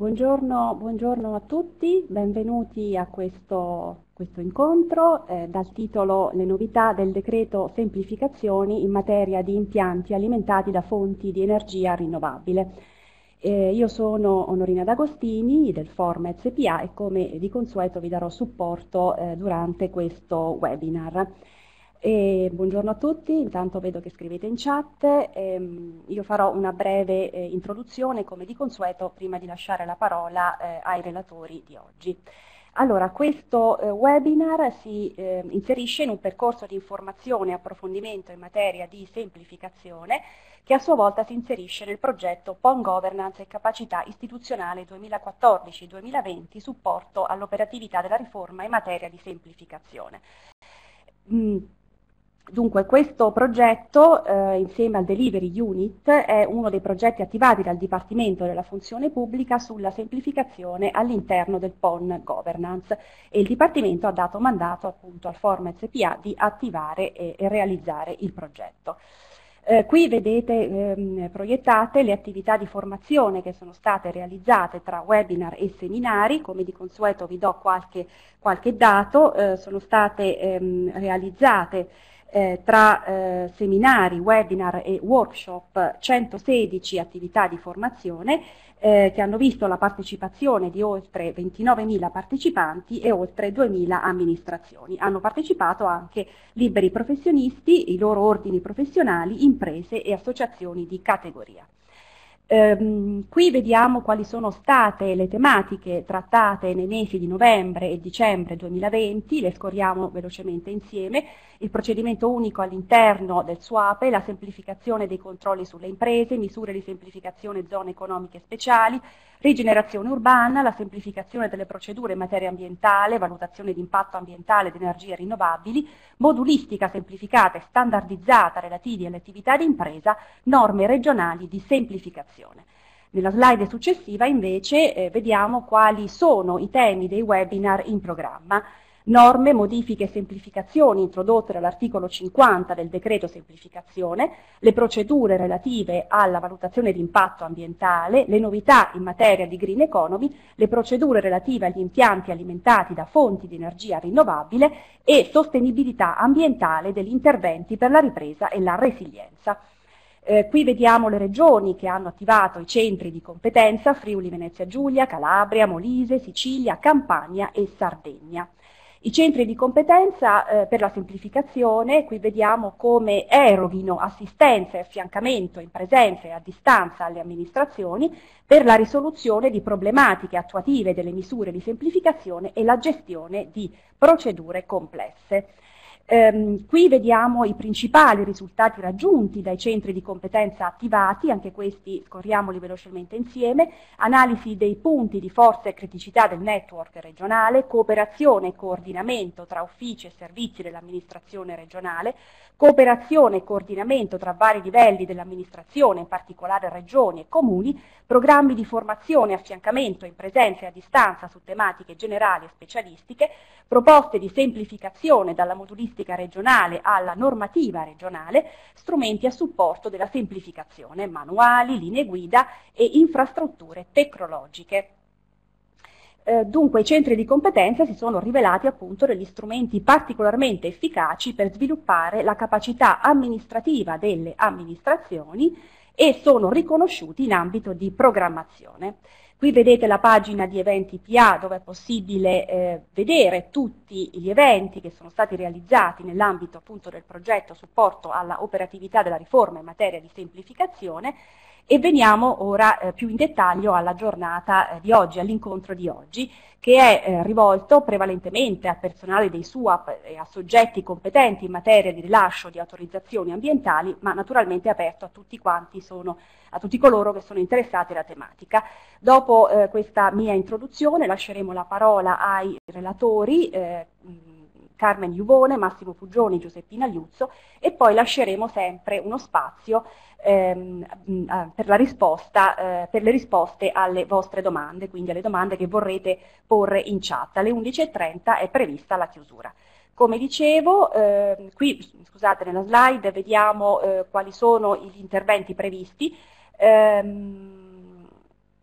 Buongiorno a tutti, benvenuti a questo incontro dal titolo Le novità del decreto semplificazioni in materia di impianti alimentati da fonti di energia rinnovabile. Io sono Onorina D'Agostini del Form SPA e come di consueto vi darò supporto durante questo webinar. Buongiorno a tutti, intanto vedo che scrivete in chat, io farò una breve introduzione come di consueto prima di lasciare la parola ai relatori di oggi. Allora, questo webinar si inserisce in un percorso di informazione e approfondimento in materia di semplificazione che a sua volta si inserisce nel progetto PON Governance e Capacità Istituzionale 2014-2020, supporto all'operatività della riforma in materia di semplificazione. Dunque, questo progetto, insieme al Delivery Unit, è uno dei progetti attivati dal Dipartimento della Funzione Pubblica sulla semplificazione all'interno del PON Governance e il Dipartimento ha dato mandato appunto al Form SPA di attivare e realizzare il progetto. Qui vedete proiettate le attività di formazione che sono state realizzate tra webinar e seminari, come di consueto vi do qualche dato, sono state realizzate tra seminari, webinar e workshop 116 attività di formazione che hanno visto la partecipazione di oltre 29.000 partecipanti e oltre 2.000 amministrazioni. Hanno partecipato anche liberi professionisti, i loro ordini professionali, imprese e associazioni di categoria. Qui vediamo quali sono state le tematiche trattate nei mesi di novembre e dicembre 2020, le scorriamo velocemente insieme: il procedimento unico all'interno del SUAPE, la semplificazione dei controlli sulle imprese, misure di semplificazione zone economiche speciali, rigenerazione urbana, la semplificazione delle procedure in materia ambientale, valutazione di impatto ambientale ed energie rinnovabili, modulistica semplificata e standardizzata relativi alle attività di impresa, norme regionali di semplificazione. Nella slide successiva invece vediamo quali sono i temi dei webinar in programma. Norme, modifiche e semplificazioni introdotte dall'articolo 50 del decreto semplificazione, le procedure relative alla valutazione di impatto ambientale, le novità in materia di green economy, le procedure relative agli impianti alimentati da fonti di energia rinnovabile e sostenibilità ambientale degli interventi per la ripresa e la resilienza. Qui vediamo le regioni che hanno attivato i centri di competenza: Friuli Venezia Giulia, Calabria, Molise, Sicilia, Campania e Sardegna. I centri di competenza per la semplificazione, qui vediamo come eroghino assistenza e affiancamento in presenza e a distanza alle amministrazioni per la risoluzione di problematiche attuative delle misure di semplificazione e la gestione di procedure complesse. Qui vediamo i principali risultati raggiunti dai centri di competenza attivati, anche questi scorriamoli velocemente insieme: analisi dei punti di forza e criticità del network regionale, cooperazione e coordinamento tra uffici e servizi dell'amministrazione regionale, cooperazione e coordinamento tra vari livelli dell'amministrazione, in particolare regioni e comuni, programmi di formazione e affiancamento in presenza e a distanza su tematiche generali e specialistiche, proposte di semplificazione dalla modulistica regionale alla normativa regionale, strumenti a supporto della semplificazione, manuali, linee guida e infrastrutture tecnologiche. Dunque i centri di competenza si sono rivelati appunto degli strumenti particolarmente efficaci per sviluppare la capacità amministrativa delle amministrazioni e sono riconosciuti in ambito di programmazione. Qui vedete la pagina di eventi PA, dove è possibile vedere tutti gli eventi che sono stati realizzati nell'ambito appunto del progetto supporto alla operatività della riforma in materia di semplificazione. E veniamo ora più in dettaglio alla giornata di oggi, all'incontro di oggi, che è rivolto prevalentemente al personale dei SUAP e a soggetti competenti in materia di rilascio di autorizzazioni ambientali, ma naturalmente aperto a tutti a tutti coloro che sono interessati alla tematica. Dopo questa mia introduzione lasceremo la parola ai relatori, Carmen Iuvone, Massimo Puggioni, Giuseppina Liuzzo, e poi lasceremo sempre uno spazio per le risposte alle vostre domande, quindi alle domande che vorrete porre in chat. Alle 11:30 è prevista la chiusura. Come dicevo, qui scusate, nella slide vediamo quali sono gli interventi previsti.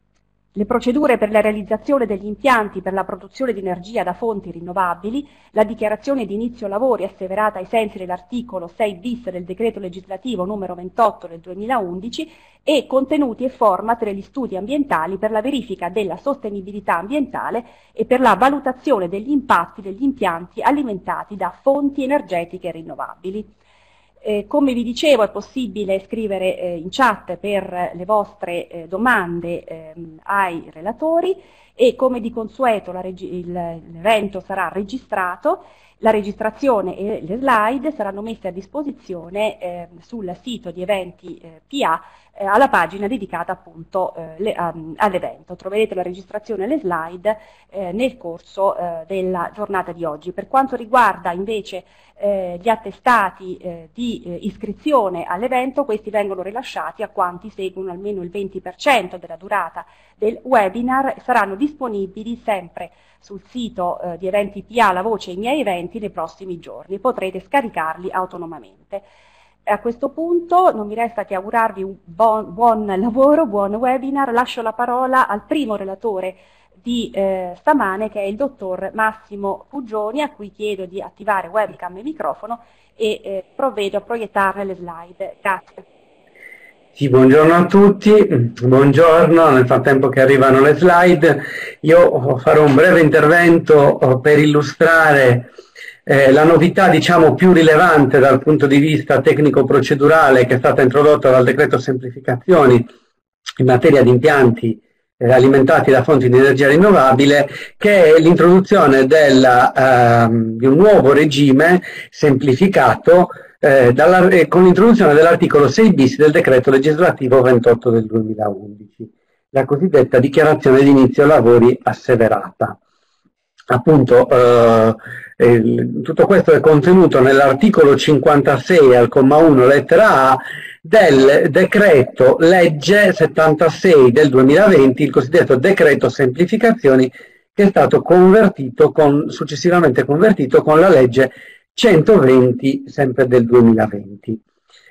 le procedure per la realizzazione degli impianti per la produzione di energia da fonti rinnovabili, la dichiarazione di inizio lavori asseverata ai sensi dell'articolo 6 bis del decreto legislativo numero 28 del 2011 e contenuti e format degli studi ambientali per la verifica della sostenibilità ambientale e per la valutazione degli impatti degli impianti alimentati da fonti energetiche rinnovabili. Come vi dicevo, è possibile scrivere in chat per le vostre domande ai relatori e come di consueto l'evento sarà registrato. La registrazione e le slide saranno messe a disposizione sul sito di eventi PA alla pagina dedicata appunto all'evento. Troverete la registrazione e le slide nel corso della giornata di oggi. Per quanto riguarda invece gli attestati di iscrizione all'evento, questi vengono rilasciati a quanti seguono almeno il 20% della durata del webinar, saranno disponibili sempre sul sito di eventi PA, la voce I miei eventi, nei prossimi giorni. Potrete scaricarli autonomamente. A questo punto non mi resta che augurarvi un buon lavoro, buon webinar. Lascio la parola al primo relatore di stamane, che è il dottor Massimo Fuggioni, a cui chiedo di attivare webcam e microfono e provvedo a proiettarne le slide. Grazie. Sì, buongiorno a tutti, buongiorno, nel frattempo che arrivano le slide io farò un breve intervento per illustrare la novità, diciamo, più rilevante dal punto di vista tecnico-procedurale che è stata introdotta dal decreto semplificazioni in materia di impianti alimentati da fonti di energia rinnovabile, che è l'introduzione di un nuovo regime semplificato con l'introduzione dell'articolo 6 bis del decreto legislativo 28 del 2011, la cosiddetta dichiarazione di inizio lavori asseverata. Appunto, tutto questo è contenuto nell'articolo 56 al comma 1 lettera A del decreto legge 76 del 2020, il cosiddetto decreto semplificazioni, che è stato successivamente convertito con la legge 120 sempre del 2020.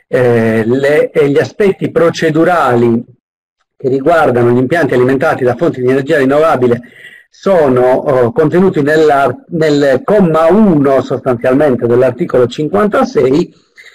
Gli aspetti procedurali che riguardano gli impianti alimentati da fonti di energia rinnovabile sono contenuti nel comma 1 sostanzialmente dell'articolo 56,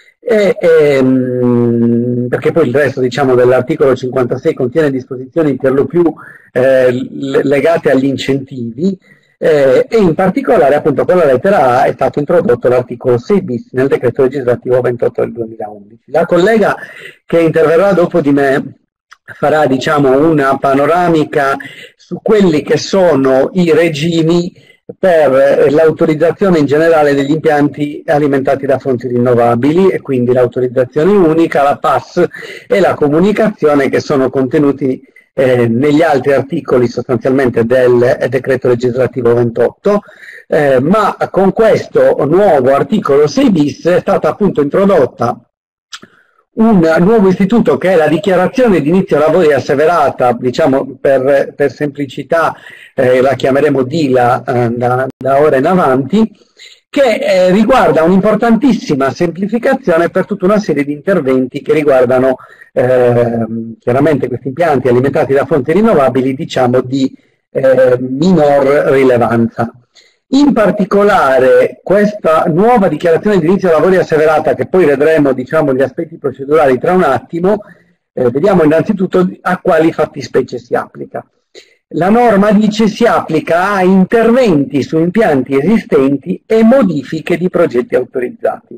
perché poi il resto, diciamo, dell'articolo 56 contiene disposizioni per lo più legate agli incentivi, e in particolare appunto con la lettera A è stato introdotto l'articolo 6 bis nel decreto legislativo 28 del 2011. La collega che interverrà dopo di me farà, diciamo, una panoramica su quelli che sono i regimi per l'autorizzazione in generale degli impianti alimentati da fonti rinnovabili, e quindi l'autorizzazione unica, la PAS e la comunicazione, che sono contenuti negli altri articoli sostanzialmente del decreto legislativo 28, ma con questo nuovo articolo 6 bis è stata appunto introdotta un nuovo istituto che è la dichiarazione di inizio lavori asseverata, diciamo per semplicità la chiameremo DILA da ora in avanti, che riguarda un'importantissima semplificazione per tutta una serie di interventi che riguardano chiaramente questi impianti alimentati da fonti rinnovabili, diciamo di minor rilevanza. In particolare questa nuova dichiarazione di inizio lavori asseverata, che poi vedremo, diciamo, gli aspetti procedurali tra un attimo, vediamo innanzitutto a quali fattispecie si applica. La norma dice si applica a interventi su impianti esistenti e modifiche di progetti autorizzati.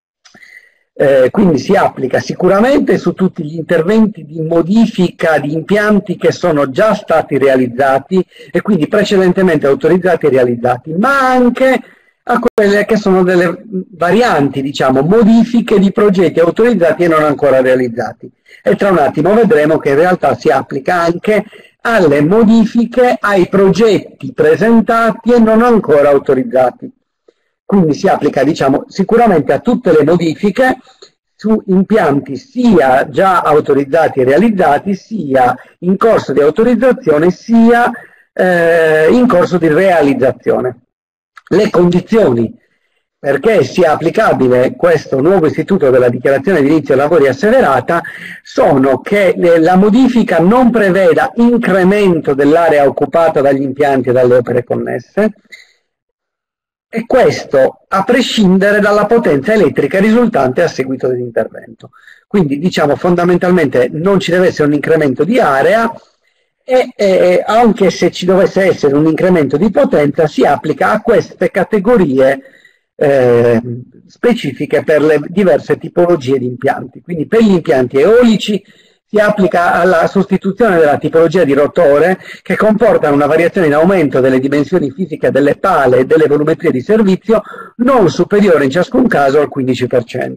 Quindi si applica sicuramente su tutti gli interventi di modifica di impianti che sono già stati realizzati e quindi precedentemente autorizzati e realizzati, ma anche a quelle che sono delle varianti, diciamo, modifiche di progetti autorizzati e non ancora realizzati. E tra un attimo vedremo che in realtà si applica anche alle modifiche ai progetti presentati e non ancora autorizzati. Quindi si applica, diciamo, sicuramente a tutte le modifiche su impianti sia già autorizzati e realizzati, sia in corso di autorizzazione, sia in corso di realizzazione. Le condizioni perché sia applicabile questo nuovo istituto della dichiarazione di inizio lavori asseverata sono che la modifica non preveda incremento dell'area occupata dagli impianti e dalle opere connesse, e questo a prescindere dalla potenza elettrica risultante a seguito dell'intervento. Quindi diciamo fondamentalmente non ci deve essere un incremento di area, e anche se ci dovesse essere un incremento di potenza si applica a queste categorie specifiche per le diverse tipologie di impianti. Quindi per gli impianti eolici si applica alla sostituzione della tipologia di rotore, che comporta una variazione in aumento delle dimensioni fisiche delle pale e delle volumetrie di servizio non superiore in ciascun caso al 15%.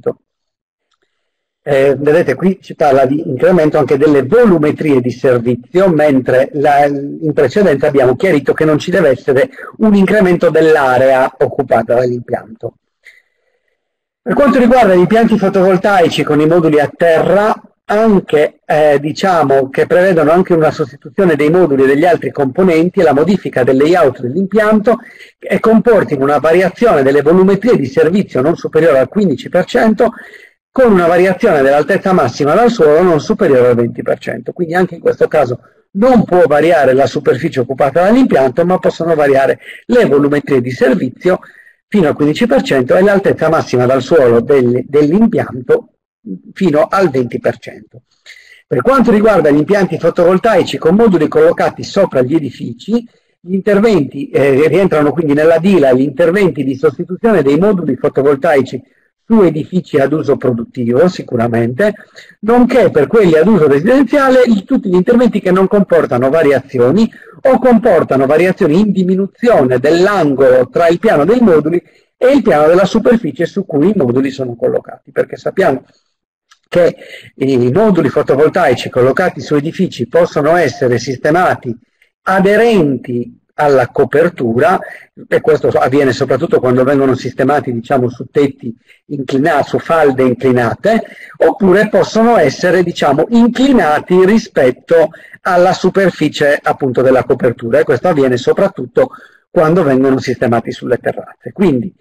Vedete, qui si parla di incremento anche delle volumetrie di servizio, mentre in precedenza abbiamo chiarito che non ci deve essere un incremento dell'area occupata dall'impianto. Per quanto riguarda gli impianti fotovoltaici con i moduli a terra, anche diciamo che prevedono anche una sostituzione dei moduli e degli altri componenti e la modifica del layout dell'impianto, e comportino una variazione delle volumetrie di servizio non superiore al 15%, con una variazione dell'altezza massima dal suolo non superiore al 20%. Quindi anche in questo caso non può variare la superficie occupata dall'impianto, ma possono variare le volumetrie di servizio fino al 15% e l'altezza massima dal suolo dell'impianto fino al 20%. Per quanto riguarda gli impianti fotovoltaici con moduli collocati sopra gli edifici, gli interventi rientrano quindi nella DILA gli interventi di sostituzione dei moduli fotovoltaici su edifici ad uso produttivo sicuramente, nonché per quelli ad uso residenziale tutti gli interventi che non comportano variazioni o comportano variazioni in diminuzione dell'angolo tra il piano dei moduli e il piano della superficie su cui i moduli sono collocati, perché sappiamo che i moduli fotovoltaici collocati su edifici possono essere sistemati aderenti alla copertura, e questo avviene soprattutto quando vengono sistemati diciamo su tetti inclinati, su falde inclinate, oppure possono essere diciamo inclinati rispetto alla superficie appunto della copertura, e questo avviene soprattutto quando vengono sistemati sulle terrazze. Quindi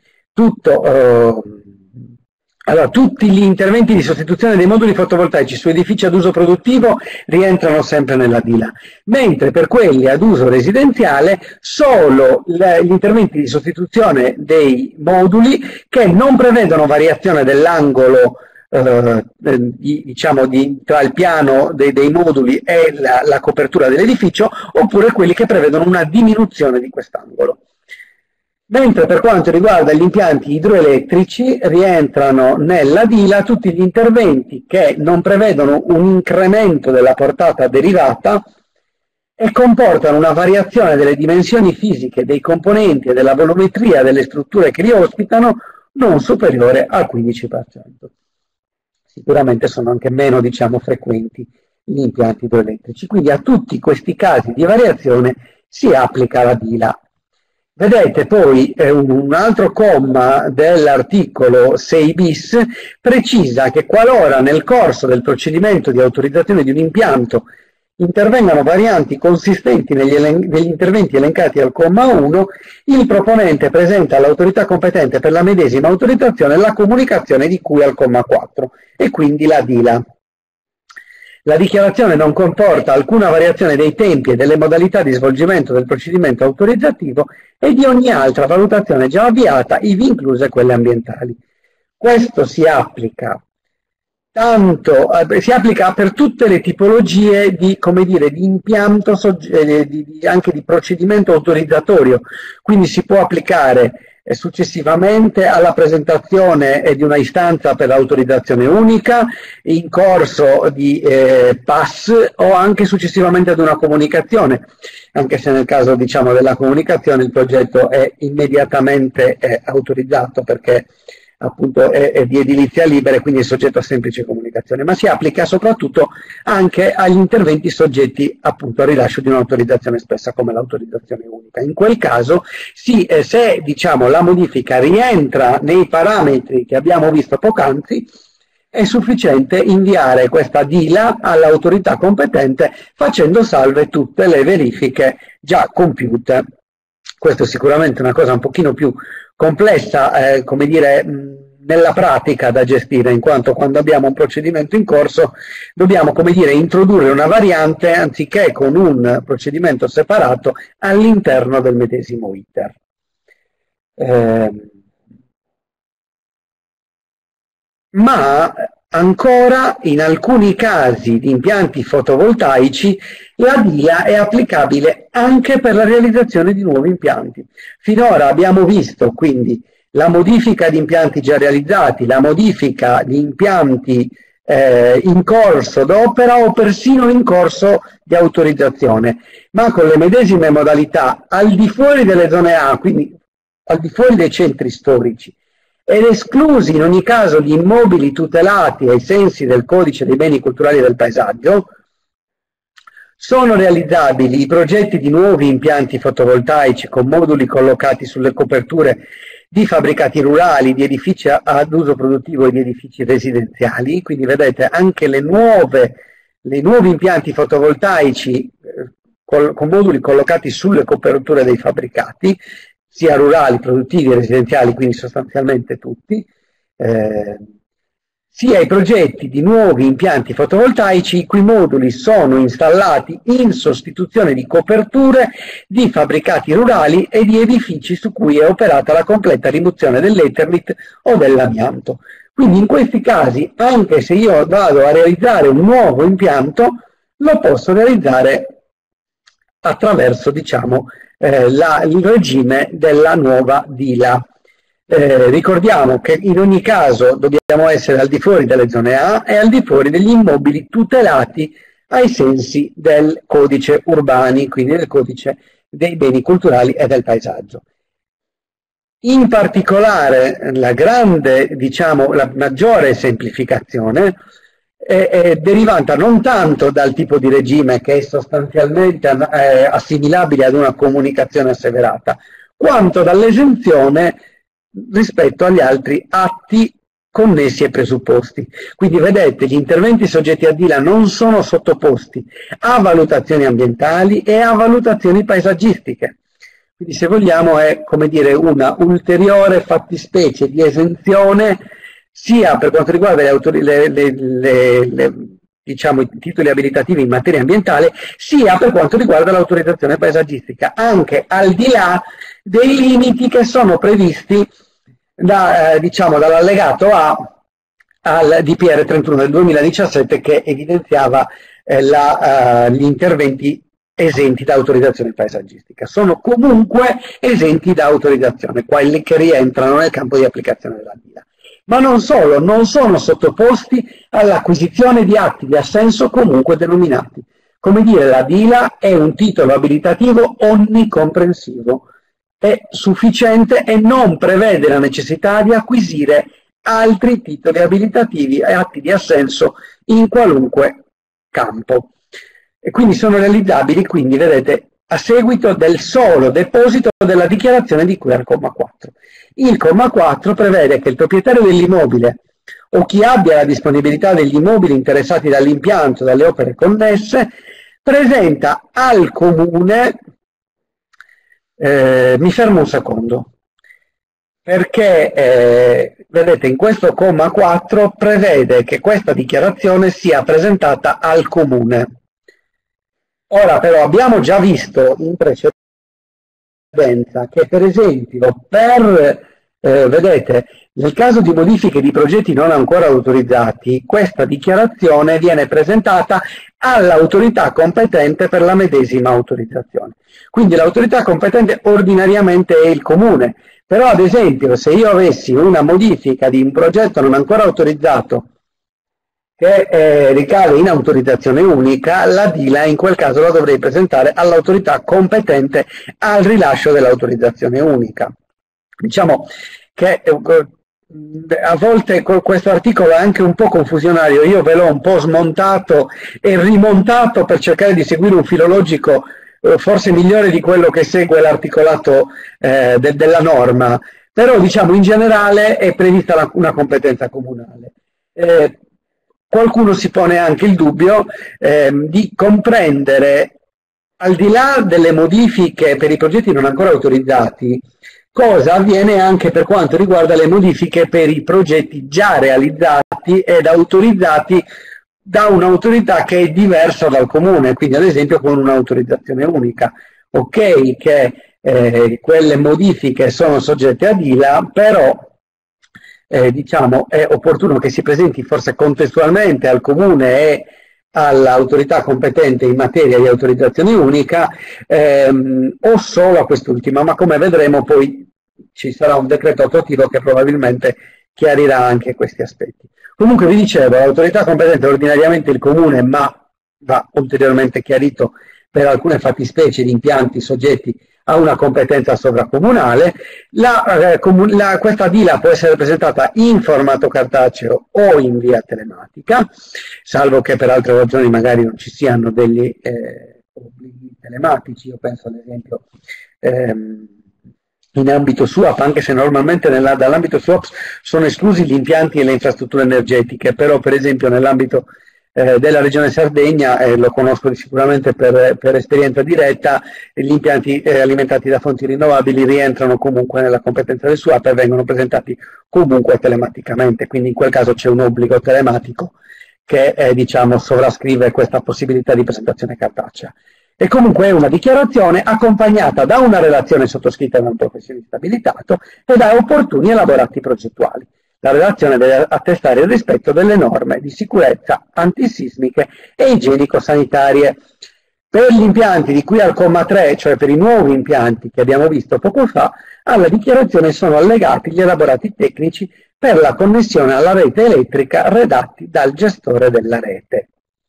tutti gli interventi di sostituzione dei moduli fotovoltaici su edifici ad uso produttivo rientrano sempre nella DILA, mentre per quelli ad uso residenziale solo gli interventi di sostituzione dei moduli che non prevedono variazione dell'angolo tra il piano dei moduli e la copertura dell'edificio, oppure quelli che prevedono una diminuzione di quest'angolo. Mentre per quanto riguarda gli impianti idroelettrici rientrano nella DILA tutti gli interventi che non prevedono un incremento della portata derivata e comportano una variazione delle dimensioni fisiche dei componenti e della volumetria delle strutture che li ospitano non superiore al 15%. Sicuramente sono anche meno diciamo frequenti gli impianti idroelettrici, quindi a tutti questi casi di variazione si applica la DILA. Vedete poi un altro comma dell'articolo 6 bis precisa che qualora nel corso del procedimento di autorizzazione di un impianto intervengano varianti consistenti negli interventi elencati al comma 1, il proponente presenta all'autorità competente per la medesima autorizzazione la comunicazione di cui al comma 4 e quindi la DILA. La dichiarazione non comporta alcuna variazione dei tempi e delle modalità di svolgimento del procedimento autorizzativo e di ogni altra valutazione già avviata, ivi incluse quelle ambientali. Questo si applica per tutte le tipologie di, come dire, di impianto, anche di procedimento autorizzatorio, quindi si può applicare successivamente alla presentazione di una istanza per l'autorizzazione unica, in corso di PAS o anche successivamente ad una comunicazione, anche se nel caso diciamo della comunicazione il progetto è immediatamente autorizzato perché appunto è di edilizia libera e quindi è soggetto a semplice comunicazione, ma si applica soprattutto anche agli interventi soggetti appunto al rilascio di un'autorizzazione espressa come l'autorizzazione unica. In quel caso se diciamo la modifica rientra nei parametri che abbiamo visto poc'anzi, è sufficiente inviare questa DILA all'autorità competente facendo salve tutte le verifiche già compiute. Questo è sicuramente una cosa un pochino più complessa, come dire, nella pratica da gestire, in quanto quando abbiamo un procedimento in corso dobbiamo, come dire, introdurre una variante anziché con un procedimento separato all'interno del medesimo iter. Ma ancora in alcuni casi di impianti fotovoltaici la DILA è applicabile anche per la realizzazione di nuovi impianti. Finora abbiamo visto quindi la modifica di impianti già realizzati, la modifica di impianti in corso d'opera o persino in corso di autorizzazione, ma con le medesime modalità al di fuori delle zone A, quindi al di fuori dei centri storici, ed esclusi in ogni caso gli immobili tutelati ai sensi del Codice dei beni culturali e del paesaggio, sono realizzabili i progetti di nuovi impianti fotovoltaici con moduli collocati sulle coperture di fabbricati rurali, di edifici ad uso produttivo e di edifici residenziali. Quindi vedete anche i nuovi impianti fotovoltaici con moduli collocati sulle coperture dei fabbricati, sia rurali, produttivi, residenziali, quindi sostanzialmente tutti, sia i progetti di nuovi impianti fotovoltaici i cui moduli sono installati in sostituzione di coperture di fabbricati rurali e di edifici su cui è operata la completa rimozione dell'Eternit o dell'amianto. Quindi in questi casi, anche se io vado a realizzare un nuovo impianto, lo posso realizzare attraverso, diciamo, il regime della nuova DILA. Ricordiamo che in ogni caso dobbiamo essere al di fuori delle zone A e al di fuori degli immobili tutelati ai sensi del codice urbani, quindi del codice dei beni culturali e del paesaggio. In particolare la grande, diciamo, la maggiore semplificazione è derivata non tanto dal tipo di regime, che è sostanzialmente assimilabile ad una comunicazione asseverata, quanto dall'esenzione rispetto agli altri atti connessi ai presupposti. Quindi vedete, gli interventi soggetti a DILA non sono sottoposti a valutazioni ambientali e a valutazioni paesaggistiche. Quindi se vogliamo è, come dire, una ulteriore fattispecie di esenzione sia per quanto riguarda diciamo, i titoli abilitativi in materia ambientale, sia per quanto riguarda l'autorizzazione paesaggistica, anche al di là dei limiti che sono previsti diciamo, dall'allegato A al DPR 31 del 2017, che evidenziava gli interventi esenti da autorizzazione paesaggistica. Sono comunque esenti da autorizzazione, quelli che rientrano nel campo di applicazione della DILA. Ma non solo, non sono sottoposti all'acquisizione di atti di assenso comunque denominati. Come dire, la DILA è un titolo abilitativo onnicomprensivo, è sufficiente e non prevede la necessità di acquisire altri titoli abilitativi e atti di assenso in qualunque campo. E quindi sono realizzabili, quindi vedete, a seguito del solo deposito della dichiarazione di cui al comma 4. Il comma 4 prevede che il proprietario dell'immobile o chi abbia la disponibilità degli immobili interessati dall'impianto e dalle opere connesse presenta al comune, mi fermo un secondo, perché vedete, in questo comma 4 prevede che questa dichiarazione sia presentata al comune. Ora però abbiamo già visto in precedenza che per esempio vedete, nel caso di modifiche di progetti non ancora autorizzati, questa dichiarazione viene presentata all'autorità competente per la medesima autorizzazione. Quindi l'autorità competente ordinariamente è il comune, però ad esempio se io avessi una modifica di un progetto non ancora autorizzato che ricade in autorizzazione unica, la DILA in quel caso la dovrei presentare all'autorità competente al rilascio dell'autorizzazione unica. Diciamo che a volte questo articolo è anche un po' confusionario, io ve l'ho un po' smontato e rimontato per cercare di seguire un filo logico forse migliore di quello che segue l'articolato della norma, però diciamo in generale è prevista una competenza comunale. Qualcuno si pone anche il dubbio di comprendere, al di là delle modifiche per i progetti non ancora autorizzati, cosa avviene anche per quanto riguarda le modifiche per i progetti già realizzati ed autorizzati da un'autorità che è diversa dal comune, quindi ad esempio con un'autorizzazione unica. Ok che quelle modifiche sono soggette a DILA, però diciamo, è opportuno che si presenti forse contestualmente al comune e all'autorità competente in materia di autorizzazione unica o solo a quest'ultima, ma come vedremo poi ci sarà un decreto attuativo che probabilmente chiarirà anche questi aspetti. Comunque vi dicevo, l'autorità competente è ordinariamente il comune, ma va ulteriormente chiarito per alcune fattispecie di impianti soggetti a una competenza sovracomunale. Questa DILA può essere presentata in formato cartaceo o in via telematica, salvo che per altre ragioni magari non ci siano degli obblighi telematici. Io penso ad esempio in ambito SUAP, anche se normalmente dall'ambito SUAP sono esclusi gli impianti e le infrastrutture energetiche, però per esempio nell'ambito della regione Sardegna, lo conosco sicuramente per esperienza diretta, gli impianti alimentati da fonti rinnovabili rientrano comunque nella competenza del SUAP e vengono presentati comunque telematicamente, quindi in quel caso c'è un obbligo telematico che diciamo sovrascrive questa possibilità di presentazione cartacea. E comunque è una dichiarazione accompagnata da una relazione sottoscritta da un professionista abilitato e da opportuni elaborati progettuali. La relazione deve attestare il rispetto delle norme di sicurezza antisismiche e igienico-sanitarie. Per gli impianti di cui al comma 3, cioè per i nuovi impianti che abbiamo visto poco fa, alla dichiarazione sono allegati gli elaborati tecnici per la connessione alla rete elettrica redatti dal gestore della rete.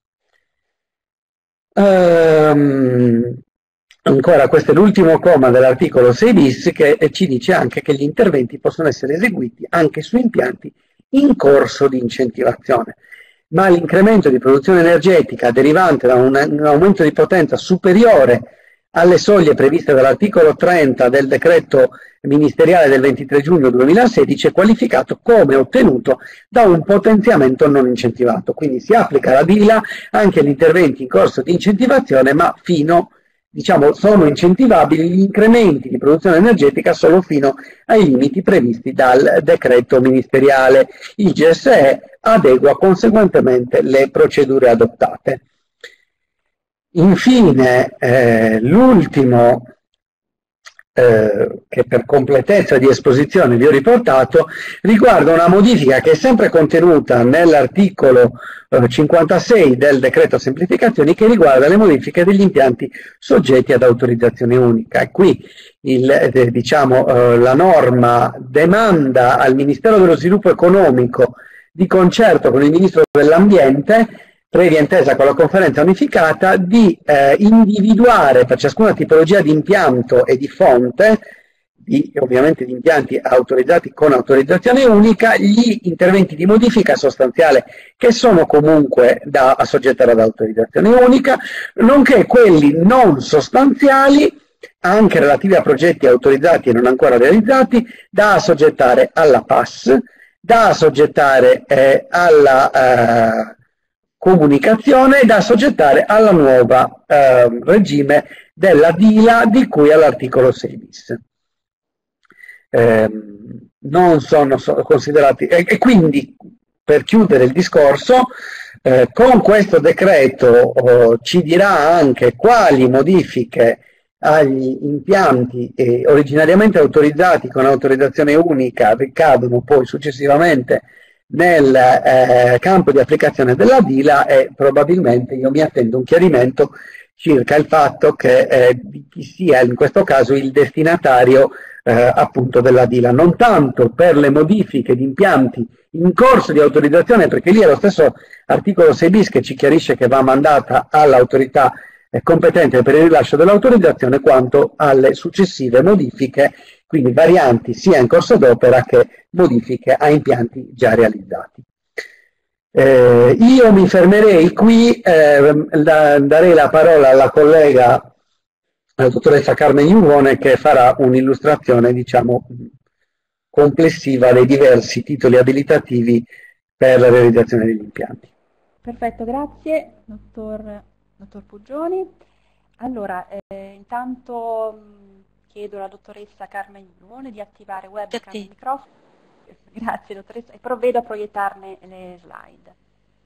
Ancora, questo è l'ultimo comma dell'articolo 6 bis che ci dice anche che gli interventi possono essere eseguiti anche su impianti in corso di incentivazione, ma l'incremento di produzione energetica derivante da un aumento di potenza superiore alle soglie previste dall'articolo 30 del decreto ministeriale del 23 giugno 2016 è qualificato come ottenuto da un potenziamento non incentivato. Quindi si applica la DILA anche agli interventi in corso di incentivazione, ma sono incentivabili gli incrementi di produzione energetica solo fino ai limiti previsti dal decreto ministeriale. Il GSE adegua conseguentemente le procedure adottate. Infine, l'ultimo che per completezza di esposizione vi ho riportato riguarda una modifica che è sempre contenuta nell'articolo 56 del decreto semplificazioni, che riguarda le modifiche degli impianti soggetti ad autorizzazione unica. E qui la norma demanda al Ministero dello Sviluppo Economico, di concerto con il Ministro dell'Ambiente, previa intesa con la conferenza unificata, di individuare per ciascuna tipologia di impianto e di fonte, ovviamente di impianti autorizzati con autorizzazione unica, gli interventi di modifica sostanziale che sono comunque da assoggettare ad autorizzazione unica, nonché quelli non sostanziali, anche relativi a progetti autorizzati e non ancora realizzati, da assoggettare alla PAS, da assoggettare alla comunicazione e da assoggettare alla nuova regime della DILA di cui all'articolo 6 bis. Non sono considerati, e quindi per chiudere il discorso, con questo decreto ci dirà anche quali modifiche agli impianti originariamente autorizzati con autorizzazione unica ricadono poi successivamente nel campo di applicazione della DILA, e probabilmente io mi attendo un chiarimento circa il fatto che di chi sia in questo caso il destinatario appunto della DILA, non tanto per le modifiche di impianti in corso di autorizzazione, perché lì è lo stesso articolo 6 bis che ci chiarisce che va mandata all'autorità competente per il rilascio dell'autorizzazione, quanto alle successive modifiche, quindi varianti sia in corso d'opera che modifiche a impianti già realizzati. Io mi fermerei qui, darei la parola alla collega, la dottoressa Carmen Juvone, che farà un'illustrazione, diciamo, complessiva dei diversi titoli abilitativi per la realizzazione degli impianti. Perfetto, grazie, dottor Puggioni. Allora, intanto chiedo alla dottoressa Carmen Iulione di attivare webcam e microfono. Grazie dottoressa, e provvedo a proiettarne le slide.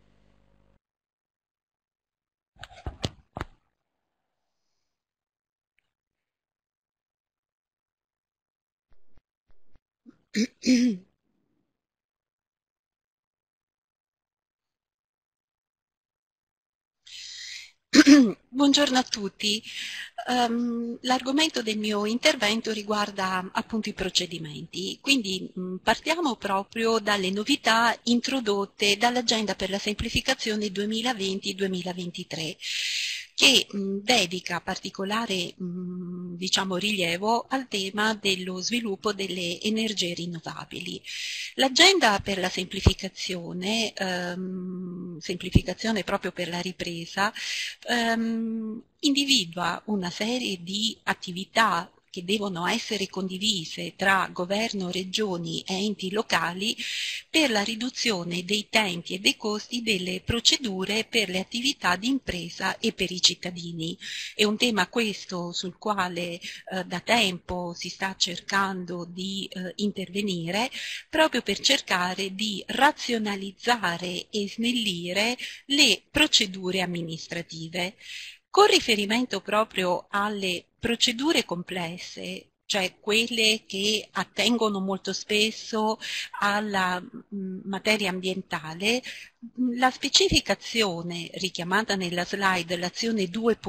Buongiorno a tutti. L'argomento del mio intervento riguarda appunto i procedimenti, quindi partiamo proprio dalle novità introdotte dall'Agenda per la semplificazione 2020-2023, che dedica particolare diciamo, rilievo al tema dello sviluppo delle energie rinnovabili. L'Agenda per la semplificazione, semplificazione proprio per la ripresa, individua una serie di attività che devono essere condivise tra governo, regioni e enti locali per la riduzione dei tempi e dei costi delle procedure per le attività di impresa e per i cittadini. È un tema questo sul quale da tempo si sta cercando di intervenire proprio per cercare di razionalizzare e snellire le procedure amministrative. Con riferimento proprio alle procedure complesse, cioè quelle che attengono molto spesso alla materia ambientale, la specificazione richiamata nella slide, l'azione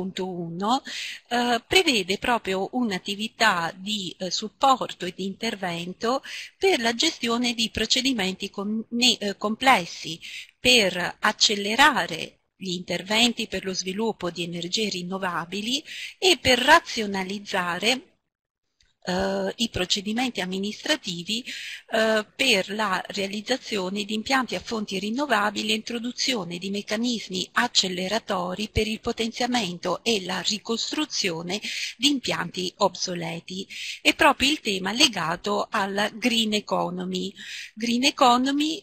2.1, prevede proprio un'attività di supporto e di intervento per la gestione di procedimenti complessi, per accelerare gli interventi per lo sviluppo di energie rinnovabili e per razionalizzare i procedimenti amministrativi per la realizzazione di impianti a fonti rinnovabili e introduzione di meccanismi acceleratori per il potenziamento e la ricostruzione di impianti obsoleti. È proprio il tema legato alla Green Economy. Green Economy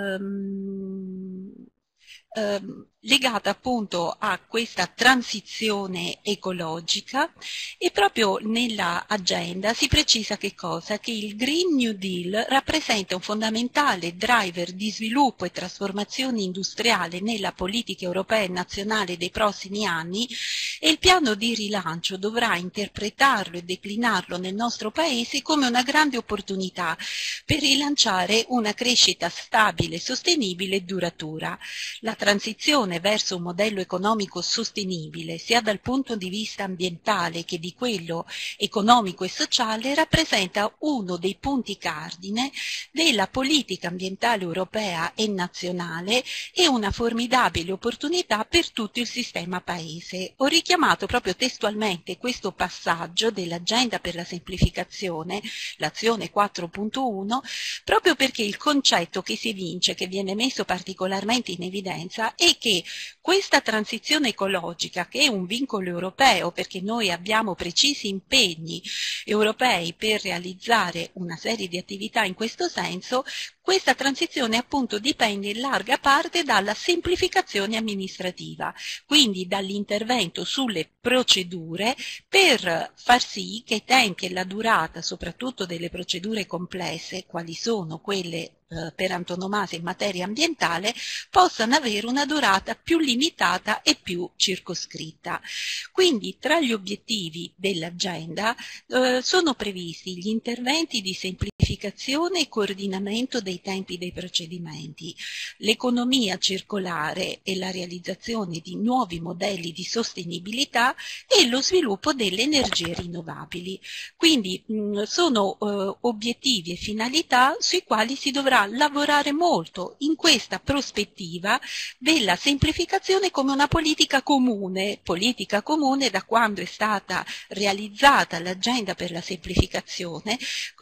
legata appunto a questa transizione ecologica, e proprio nella agenda si precisa che cosa? Che il Green New Deal rappresenta un fondamentale driver di sviluppo e trasformazione industriale nella politica europea e nazionale dei prossimi anni, e il piano di rilancio dovrà interpretarlo e declinarlo nel nostro Paese come una grande opportunità per rilanciare una crescita stabile, sostenibile e duratura. La transizione verso un modello economico sostenibile, sia dal punto di vista ambientale che di quello economico e sociale, rappresenta uno dei punti cardine della politica ambientale europea e nazionale e una formidabile opportunità per tutto il sistema Paese. Ho richiamato proprio testualmente questo passaggio dell'Agenda per la semplificazione, l'azione 4.1, proprio perché il concetto che si evince, che viene messo particolarmente in evidenza, è che questa transizione ecologica, che è un vincolo europeo perché noi abbiamo precisi impegni europei per realizzare una serie di attività in questo senso, questa transizione appunto dipende in larga parte dalla semplificazione amministrativa, quindi dall'intervento sulle procedure per far sì che i tempi e la durata, soprattutto delle procedure complesse, quali sono quelle per antonomasia in materia ambientale, possano avere una durata più limitata e più circoscritta. Quindi tra gli obiettivi dell'agenda sono previsti gli interventi di semplificazione e coordinamento dei tempi dei procedimenti, l'economia circolare e la realizzazione di nuovi modelli di sostenibilità e lo sviluppo delle energie rinnovabili. Quindi sono obiettivi e finalità sui quali si dovrà lavorare molto in questa prospettiva della semplificazione come una politica comune da quando è stata realizzata l'agenda per la semplificazione,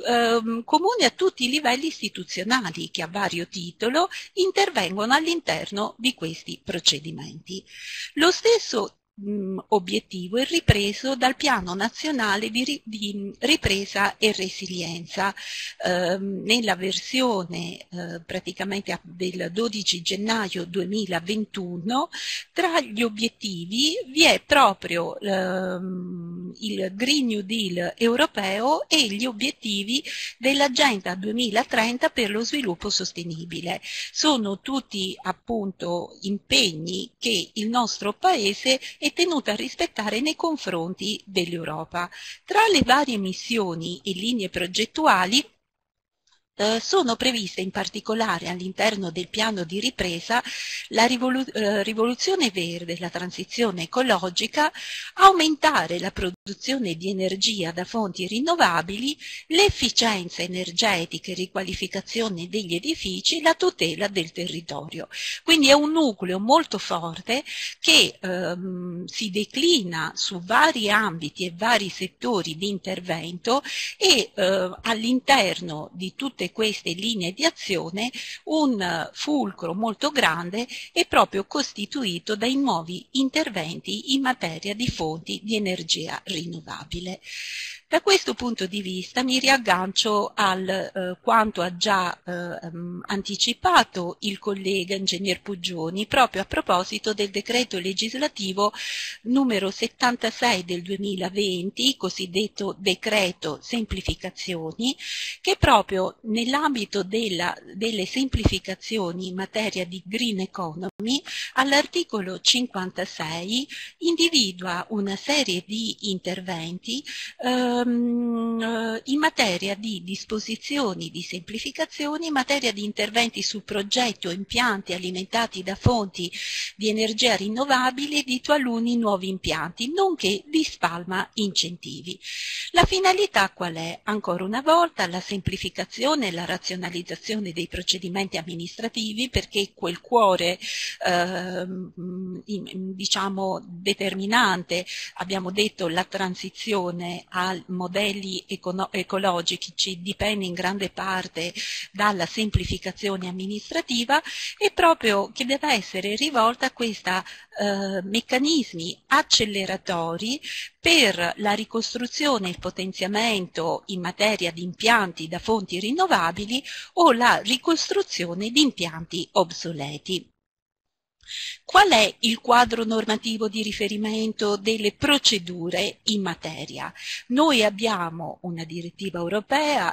comune a tutti i livelli istituzionali che a vario titolo intervengono all'interno di questi procedimenti. Lo stesso obiettivo è ripreso dal Piano Nazionale di Ripresa e Resilienza. Nella versione praticamente del 12 gennaio 2021, tra gli obiettivi vi è proprio il Green New Deal europeo e gli obiettivi dell'Agenda 2030 per lo sviluppo sostenibile. Sono tutti appunto impegni che il nostro Paese è tenuto a rispettare nei confronti dell'Europa. Tra le varie missioni e linee progettuali sono previste in particolare all'interno del piano di ripresa la rivoluzione verde, la transizione ecologica, aumentare la produzione di energia da fonti rinnovabili, l'efficienza energetica e riqualificazione degli edifici, la tutela del territorio. Quindi è un nucleo molto forte che si declina su vari ambiti e vari settori di intervento e all'interno di tutte queste linee di azione un fulcro molto grande è proprio costituito dai nuovi interventi in materia di fonti di energia rinnovabile. Da questo punto di vista mi riaggancio al quanto ha già anticipato il collega Ingegner Puggioni proprio a proposito del decreto legislativo numero 76 del 2020, cosiddetto decreto semplificazioni, che proprio nell'ambito delle semplificazioni in materia di green economy all'articolo 56 individua una serie di interventi in materia di disposizioni di semplificazioni, in materia di interventi su progetti o impianti alimentati da fonti di energia rinnovabile e di taluni nuovi impianti, nonché di spalma incentivi. La finalità qual è? Ancora una volta la semplificazione e la razionalizzazione dei procedimenti amministrativi, perché quel cuore diciamo determinante, abbiamo detto la transizione a modelli ecologici dipende in grande parte dalla semplificazione amministrativa e proprio che deve essere rivolta a questi meccanismi acceleratori per la ricostruzione e il potenziamento in materia di impianti da fonti rinnovabili o la ricostruzione di impianti obsoleti. Qual è il quadro normativo di riferimento delle procedure in materia? Noi abbiamo una direttiva europea,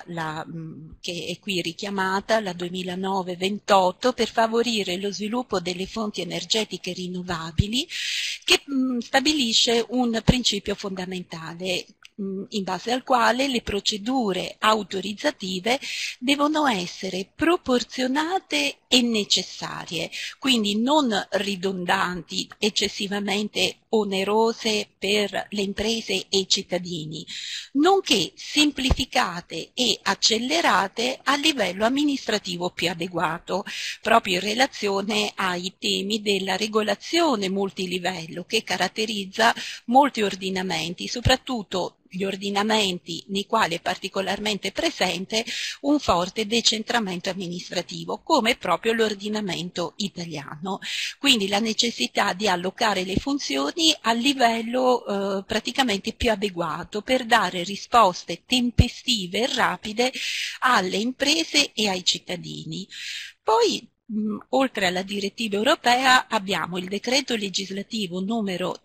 che è qui richiamata, la 2009-28, per favorire lo sviluppo delle fonti energetiche rinnovabili, che stabilisce un principio fondamentale in base al quale le procedure autorizzative devono essere proporzionate e necessarie, quindi non ridondanti, eccessivamente onerose per le imprese e i cittadini, nonché semplificate e accelerate a livello amministrativo più adeguato, proprio in relazione ai temi della regolazione multilivello che caratterizza molti ordinamenti, soprattutto gli ordinamenti nei quali è particolarmente presente un forte decentramento amministrativo, come proprio l'ordinamento italiano. Quindi la necessità di allocare le funzioni a livello praticamente più adeguato per dare risposte tempestive e rapide alle imprese e ai cittadini. Poi oltre alla direttiva europea abbiamo il decreto legislativo numero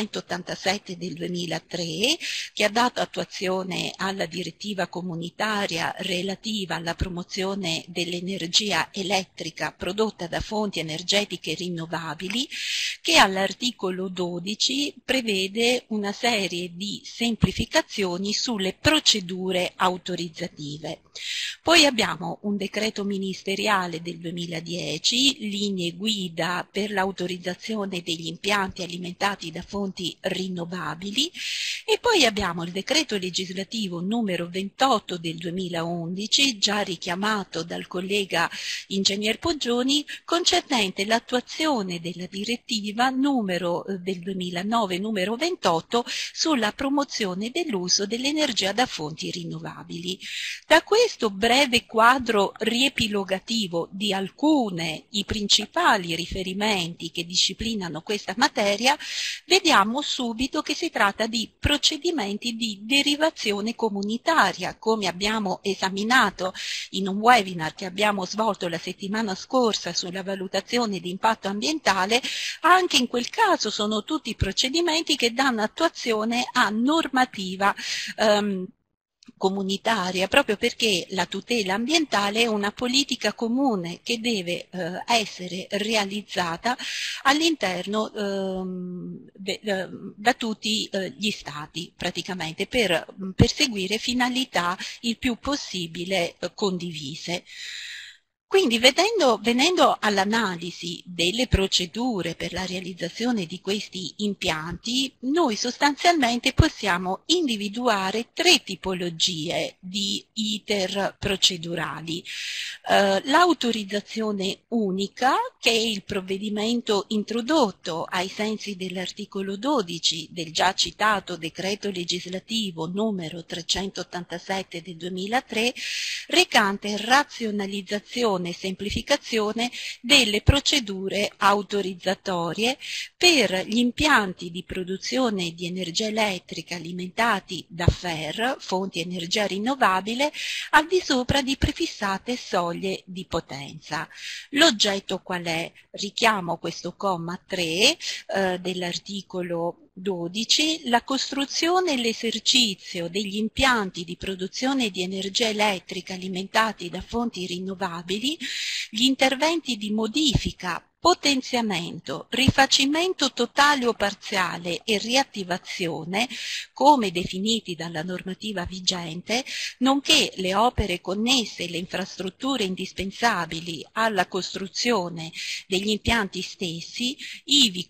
387 del 2003 che ha dato attuazione alla direttiva comunitaria relativa alla promozione dell'energia elettrica prodotta da fonti energetiche rinnovabili, che all'articolo 12 prevede una serie di semplificazioni sulle procedure autorizzative. Poi abbiamo un decreto ministeriale del 2010, linee guida per l'autorizzazione degli impianti alimentati da fonti rinnovabili, e poi abbiamo il decreto legislativo numero 28 del 2011, già richiamato dal collega Ingegner Poggioni, concernente l'attuazione della direttiva del 2009 numero 28 sulla promozione dell'uso dell'energia da fonti rinnovabili. Da questo breve quadro riepilogativo di alcuni riassume i principali riferimenti che disciplinano questa materia, vediamo subito che si tratta di procedimenti di derivazione comunitaria, come abbiamo esaminato in un webinar che abbiamo svolto la settimana scorsa sulla valutazione di impatto ambientale. Anche in quel caso sono tutti procedimenti che danno attuazione a normativa comunitaria, proprio perché la tutela ambientale è una politica comune che deve essere realizzata all'interno da tutti gli stati, praticamente, per perseguire finalità il più possibile condivise. Quindi venendo all'analisi delle procedure per la realizzazione di questi impianti, noi sostanzialmente possiamo individuare tre tipologie di iter procedurali. L'autorizzazione unica, che è il provvedimento introdotto ai sensi dell'articolo 12 del già citato decreto legislativo numero 387 del 2003, recante razionalizzazione e semplificazione delle procedure autorizzatorie per gli impianti di produzione di energia elettrica alimentati da FER, fonti energia rinnovabile, al di sopra di prefissate soglie di potenza. L'oggetto qual è? Richiamo questo comma 3 dell'articolo 12, la costruzione e l'esercizio degli impianti di produzione di energia elettrica alimentati da fonti rinnovabili, gli interventi di modifica, potenziamento, rifacimento totale o parziale e riattivazione, come definiti dalla normativa vigente, nonché le opere connesse e le infrastrutture indispensabili alla costruzione degli impianti stessi, ivi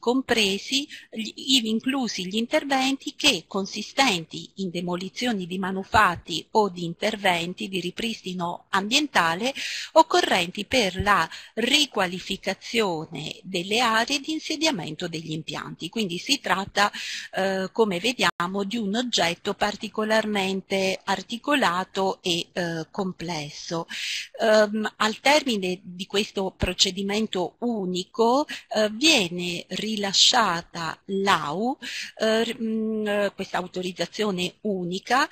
inclusi gli interventi che, consistenti in demolizioni di manufatti o di interventi di ripristino ambientale, occorrenti per la riqualificazione delle aree di insediamento degli impianti. Quindi si tratta, come vediamo, di un oggetto particolarmente articolato e complesso. Al termine di questo procedimento unico viene rilasciata l'AU, questa autorizzazione unica,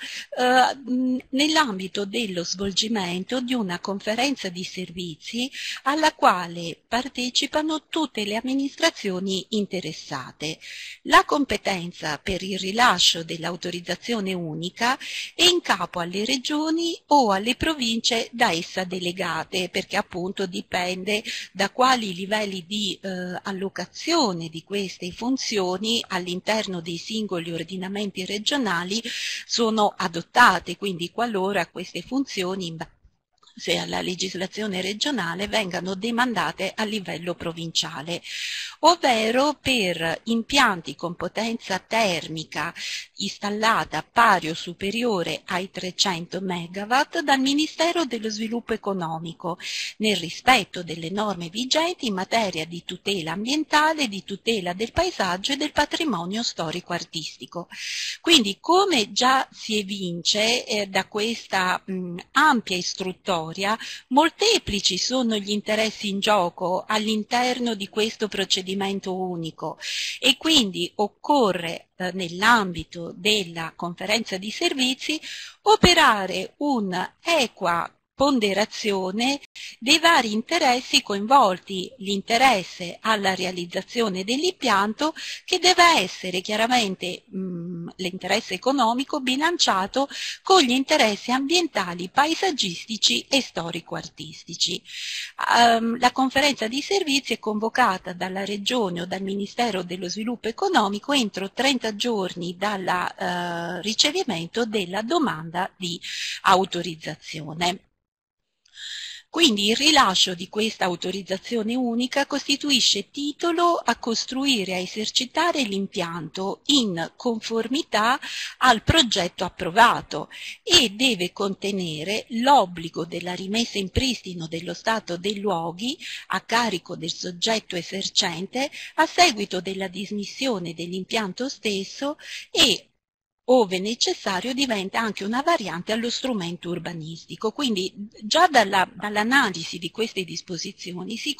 nell'ambito dello svolgimento di una conferenza di servizi alla quale partecipano tutte le amministrazioni interessate. La competenza per il rilascio dell'autorizzazione unica è in capo alle regioni o alle province da essa delegate, perché appunto dipende da quali livelli di allocazione di queste funzioni all'interno dei singoli ordinamenti regionali sono adottate, quindi qualora queste funzioni se alla legislazione regionale vengano demandate a livello provinciale, ovvero per impianti con potenza termica installata pari o superiore ai 300 MW dal Ministero dello Sviluppo Economico, nel rispetto delle norme vigenti in materia di tutela ambientale, di tutela del paesaggio e del patrimonio storico-artistico. Quindi, come già si evince da questa ampia istruttoria, molteplici sono gli interessi in gioco all'interno di questo procedimento unico e quindi occorre nell'ambito della conferenza di servizi operare un'equa ponderazione dei vari interessi coinvolti, l'interesse alla realizzazione dell'impianto che deve essere chiaramente l'interesse economico bilanciato con gli interessi ambientali, paesaggistici e storico-artistici. La conferenza di servizi è convocata dalla Regione o dal Ministero dello Sviluppo Economico entro 30 giorni dal ricevimento della domanda di autorizzazione. Quindi il rilascio di questa autorizzazione unica costituisce titolo a costruire e a esercitare l'impianto in conformità al progetto approvato e deve contenere l'obbligo della rimessa in pristino dello stato dei luoghi a carico del soggetto esercente a seguito della dismissione dell'impianto stesso e ove necessario, diventa anche una variante allo strumento urbanistico. Quindi già dall'analisi di queste disposizioni si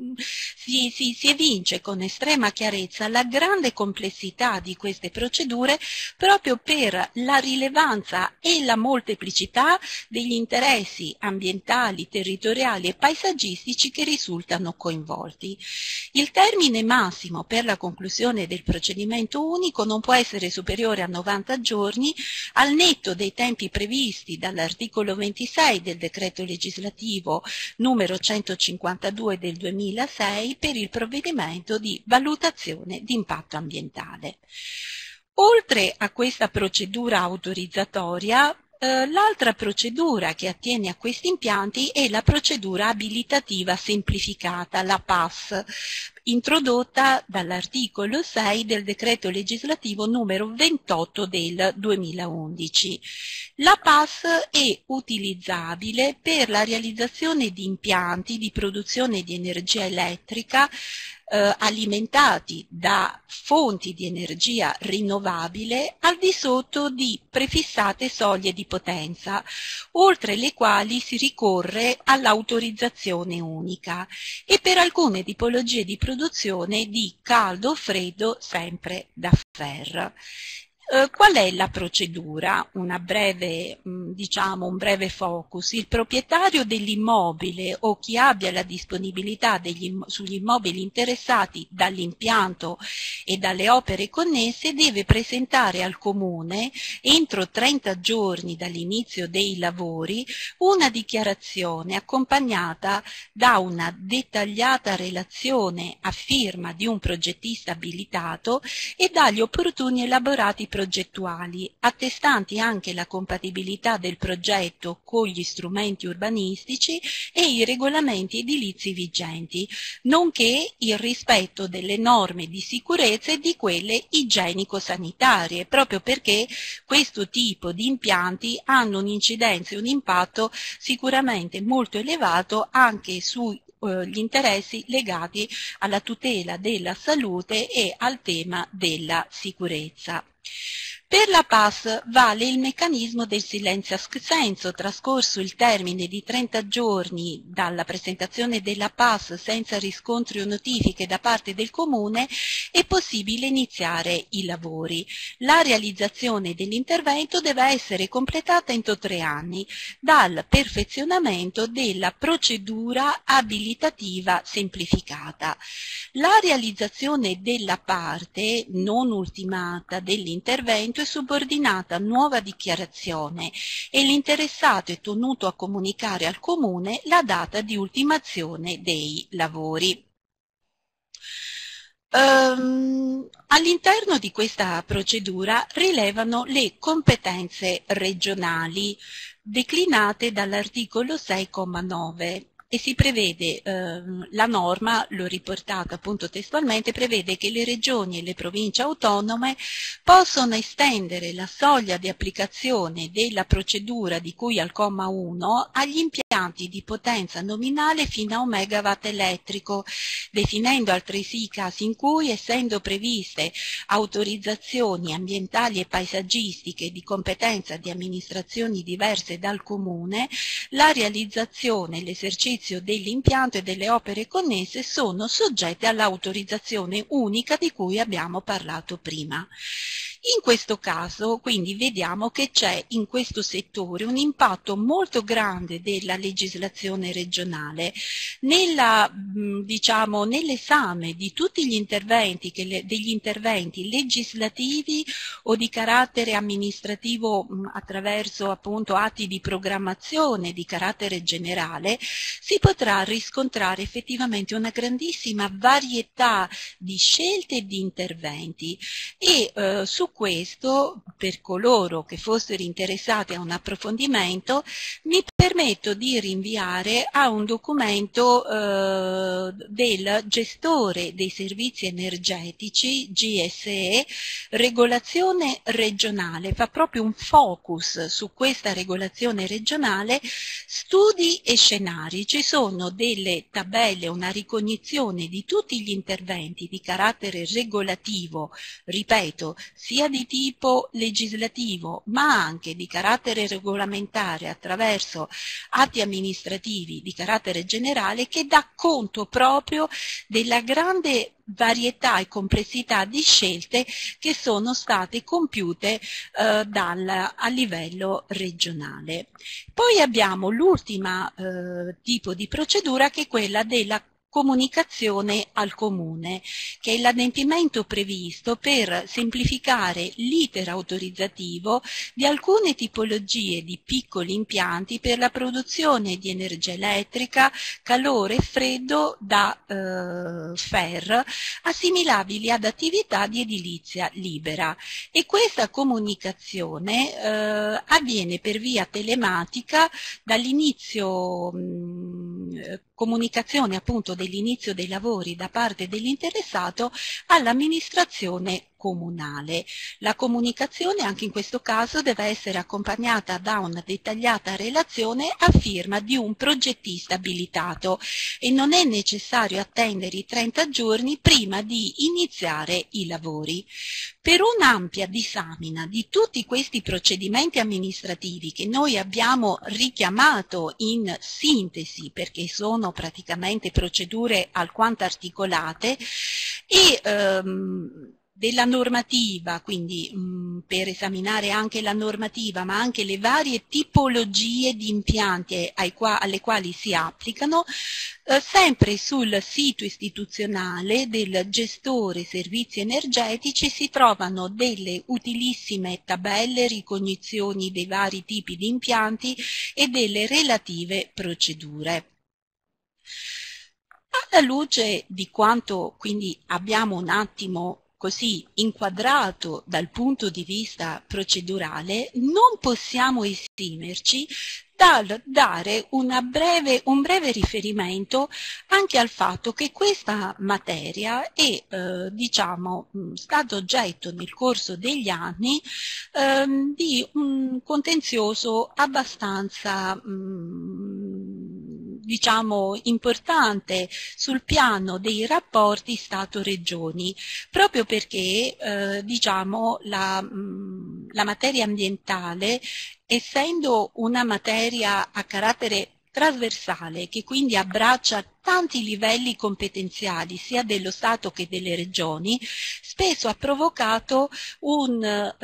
evince con estrema chiarezza la grande complessità di queste procedure, proprio per la rilevanza e la molteplicità degli interessi ambientali, territoriali e paesaggistici che risultano coinvolti. Il termine massimo per la conclusione del procedimento unico non può essere superiore a 90 giorni, al netto dei tempi previsti dall'articolo 26 del decreto legislativo numero 152 del 2006 per il provvedimento di valutazione di impatto ambientale. Oltre a questa procedura autorizzatoria, l'altra procedura che attiene a questi impianti è la procedura abilitativa semplificata, la PAS, introdotta dall'articolo 6 del decreto legislativo numero 28 del 2011. La PAS è utilizzabile per la realizzazione di impianti di produzione di energia elettrica alimentati da fonti di energia rinnovabile al di sotto di prefissate soglie di potenza, oltre le quali si ricorre all'autorizzazione unica, e per alcune tipologie di produzione di caldo o freddo sempre da ferro. Qual è la procedura? Un breve focus. Il proprietario dell'immobile o chi abbia la disponibilità sugli immobili interessati dall'impianto e dalle opere connesse deve presentare al Comune, entro 30 giorni dall'inizio dei lavori, una dichiarazione accompagnata da una dettagliata relazione a firma di un progettista abilitato e dagli opportuni elaborati progettuali, attestanti anche la compatibilità del progetto con gli strumenti urbanistici e i regolamenti edilizi vigenti, nonché il rispetto delle norme di sicurezza e di quelle igienico-sanitarie, proprio perché questo tipo di impianti hanno un'incidenza e un impatto sicuramente molto elevato anche sugli interessi legati alla tutela della salute e al tema della sicurezza. Per la PAS vale il meccanismo del silenzio assenso. Trascorso il termine di 30 giorni dalla presentazione della PAS senza riscontri o notifiche da parte del Comune, è possibile iniziare i lavori. La realizzazione dell'intervento deve essere completata entro 3 anni dal perfezionamento della procedura abilitativa semplificata. La realizzazione della parte non ultimata dell'intervento è subordinata a nuova dichiarazione e l'interessato è tenuto a comunicare al Comune la data di ultimazione dei lavori. All'interno di questa procedura rilevano le competenze regionali declinate dall'articolo 6,9. E si prevede, la norma, l'ho riportata appunto testualmente, prevede che le regioni e le province autonome possono estendere la soglia di applicazione della procedura di cui al comma 1 agli impianti di potenza nominale fino a 1 megawatt elettrico, definendo altresì i casi in cui, essendo previste autorizzazioni ambientali e paesaggistiche di competenza di amministrazioni diverse dal Comune, la realizzazione e l'esercizio dell'impianto e delle opere connesse sono soggette all'autorizzazione unica di cui abbiamo parlato prima. In questo caso, quindi, vediamo che c'è in questo settore un impatto molto grande della legislazione regionale nell'esame di tutti gli interventi, degli interventi legislativi o di carattere amministrativo attraverso appunto atti di programmazione di carattere generale. Si potrà riscontrare effettivamente una grandissima varietà di scelte e di interventi e su questo, per coloro che fossero interessati a un approfondimento, mi permetto di rinviare a un documento del gestore dei servizi energetici, GSE, regolazione regionale. Fa proprio un focus su questa regolazione regionale, studi e scenari. Ci sono delle tabelle, una ricognizione di tutti gli interventi di carattere regolativo, ripeto, sia sia di tipo legislativo ma anche di carattere regolamentare attraverso atti amministrativi di carattere generale, che dà conto proprio della grande varietà e complessità di scelte che sono state compiute a livello regionale. Poi abbiamo l'ultima tipo di procedura, che è quella della comunicazione al comune, che è l'adempimento previsto per semplificare l'iter autorizzativo di alcune tipologie di piccoli impianti per la produzione di energia elettrica, calore e freddo da FER, assimilabili ad attività di edilizia libera. E questa comunicazione avviene per via telematica dall'inizio comunicazione appunto dell'inizio dei lavori da parte dell'interessato all'amministrazione comunale. La comunicazione anche in questo caso deve essere accompagnata da una dettagliata relazione a firma di un progettista abilitato e non è necessario attendere i 30 giorni prima di iniziare i lavori. Per un'ampia disamina di tutti questi procedimenti amministrativi che noi abbiamo richiamato in sintesi, perché sono praticamente procedure alquanto articolate, e della normativa, quindi per esaminare anche la normativa, ma anche le varie tipologie di impianti alle quali si applicano, sempre sul sito istituzionale del gestore servizi energetici si trovano delle utilissime tabelle, ricognizioni dei vari tipi di impianti e delle relative procedure. Alla luce di quanto quindi abbiamo un attimo così inquadrato dal punto di vista procedurale, non possiamo esimerci dal dare un breve riferimento anche al fatto che questa materia è stata oggetto nel corso degli anni di un contenzioso abbastanza importante sul piano dei rapporti Stato-Regioni, proprio perché la materia ambientale, essendo una materia a carattere trasversale, che quindi abbraccia tanti livelli competenziali sia dello Stato che delle regioni, spesso ha provocato un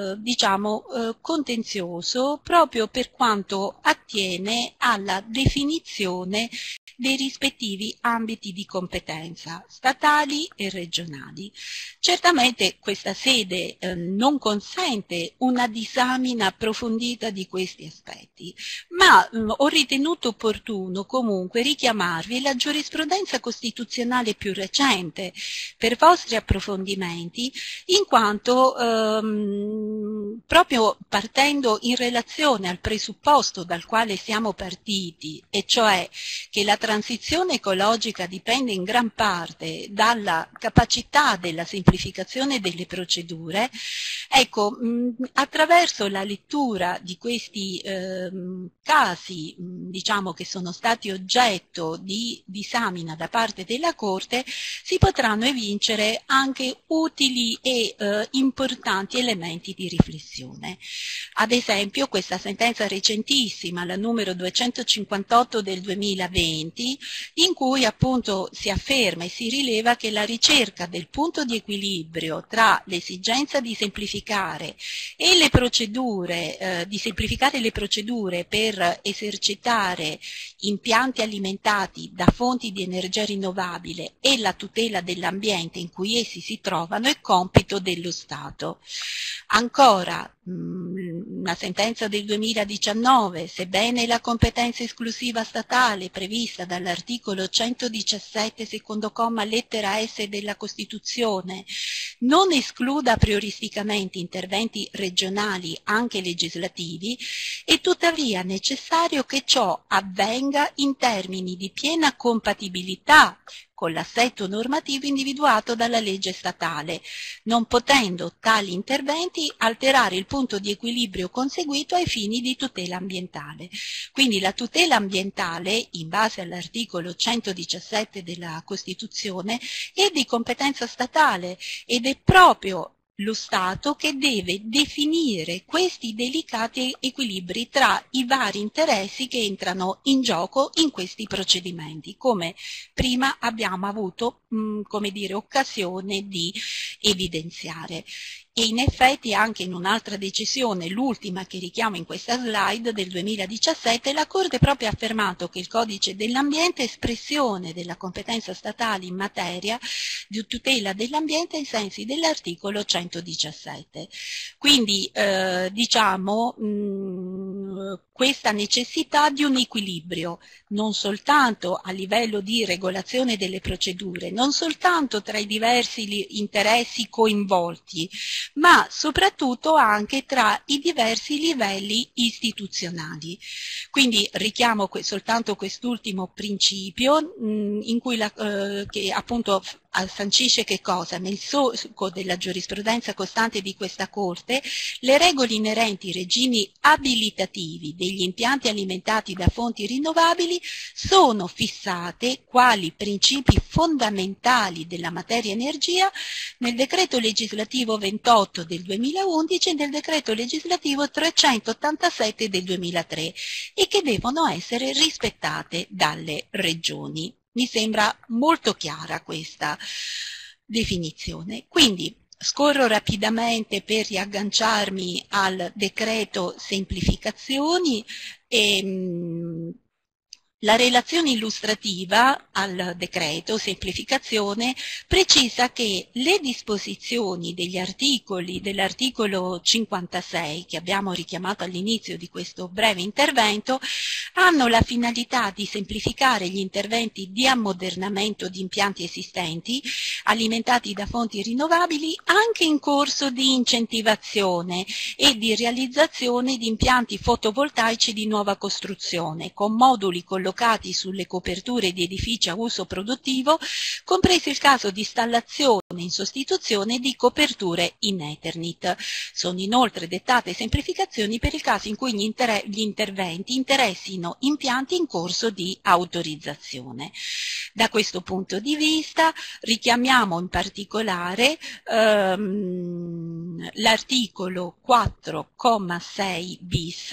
contenzioso proprio per quanto attiene alla definizione dei rispettivi ambiti di competenza statali e regionali. Certamente questa sede non consente una disamina approfondita di questi aspetti, ma ho ritenuto opportuno comunque richiamarvi la giurisprudenza costituzionale più recente per vostri approfondimenti, in quanto proprio partendo in relazione al presupposto dal quale siamo partiti, e cioè che la transizione ecologica dipende in gran parte dalla capacità della semplificazione delle procedure, ecco, attraverso la lettura di questi casi, che sono stati oggetto di disamina da parte della Corte, si potranno evincere anche utili e importanti elementi di riflessione. Ad esempio, questa sentenza recentissima, la numero 258 del 2020, in cui appunto si afferma e si rileva che la ricerca del punto di equilibrio tra l'esigenza di semplificare e le procedure, di semplificare le procedure per esercitare impianti alimentati da fonti di energia rinnovabile e la tutela dell'ambiente in cui essi si trovano è compito dello Stato. Ancora, una sentenza del 2019, sebbene la competenza esclusiva statale prevista dall'articolo 117 secondo comma lettera S della Costituzione non escluda prioristicamente interventi regionali anche legislativi, è tuttavia necessario che ciò avvenga in termini di piena compatibilità con l'assetto normativo individuato dalla legge statale, non potendo tali interventi alterare il punto di equilibrio conseguito ai fini di tutela ambientale. Quindi la tutela ambientale, in base all'articolo 117 della Costituzione, è di competenza statale ed è proprio lo Stato che deve definire questi delicati equilibri tra i vari interessi che entrano in gioco in questi procedimenti, come prima abbiamo avuto come dire, occasione di evidenziare. E in effetti anche in un'altra decisione, l'ultima che richiamo in questa slide del 2017, la Corte proprio ha affermato che il Codice dell'Ambiente è espressione della competenza statale in materia di tutela dell'ambiente ai sensi dell'articolo 117. Quindi diciamo questa necessità di un equilibrio, non soltanto a livello di regolazione delle procedure, non soltanto tra i diversi interessi coinvolti, ma soprattutto anche tra i diversi livelli istituzionali. Quindi richiamo soltanto quest'ultimo principio in cui che appunto sancisce che cosa? Nel solco della giurisprudenza costante di questa Corte, le regole inerenti ai regimi abilitativi degli impianti alimentati da fonti rinnovabili sono fissate quali principi fondamentali della materia energia nel decreto legislativo 28 del 2011 e nel decreto legislativo 387 del 2003 e che devono essere rispettate dalle regioni. Mi sembra molto chiara questa definizione. Quindi scorro rapidamente per riagganciarmi al decreto semplificazioni e la relazione illustrativa al decreto semplificazione precisa che le disposizioni degli articoli dell'articolo 56 che abbiamo richiamato all'inizio di questo breve intervento hanno la finalità di semplificare gli interventi di ammodernamento di impianti esistenti alimentati da fonti rinnovabili anche in corso di incentivazione e di realizzazione di impianti fotovoltaici di nuova costruzione con moduli collocati sulle coperture di edifici a uso produttivo, compreso il caso di installazione in sostituzione di coperture in Eternit. Sono inoltre dettate semplificazioni per il caso in cui gli interventi interessino impianti in corso di autorizzazione. Da questo punto di vista richiamiamo in particolare l'articolo 4,6 bis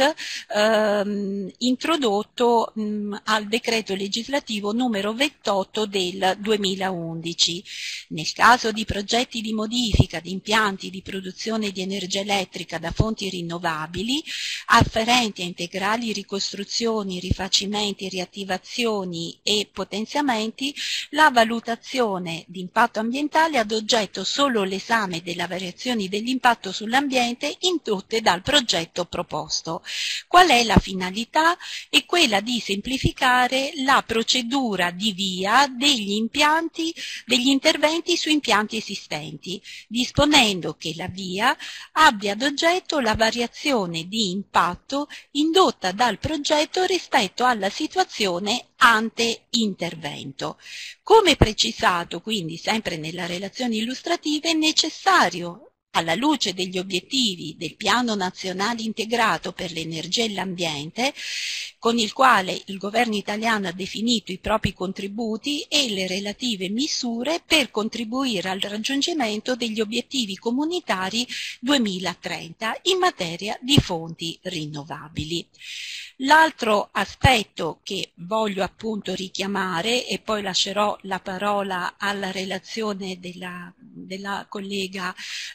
introdotto al decreto legislativo numero 28 del 2011. Nel caso di progetti di modifica di impianti di produzione di energia elettrica da fonti rinnovabili, afferenti a integrali ricostruzioni, rifacimenti, riattivazioni e potenziamenti, la valutazione di impatto ambientale ad oggetto solo l'esame delle variazioni dell'impatto sull'ambiente indotte dal progetto proposto. Qual è la finalità? È quella di semplificare la procedura di VIA degli interventi su impianti esistenti, disponendo che la VIA abbia ad oggetto la variazione di impatto indotta dal progetto rispetto alla situazione ante intervento. Come precisato quindi sempre nella relazione illustrativa è necessario alla luce degli obiettivi del Piano Nazionale Integrato per l'Energia e l'Ambiente, con il quale il governo italiano ha definito i propri contributi e le relative misure per contribuire al raggiungimento degli obiettivi comunitari 2030 in materia di fonti rinnovabili. L'altro aspetto che voglio appunto richiamare, e poi lascerò la parola alla relazione della collega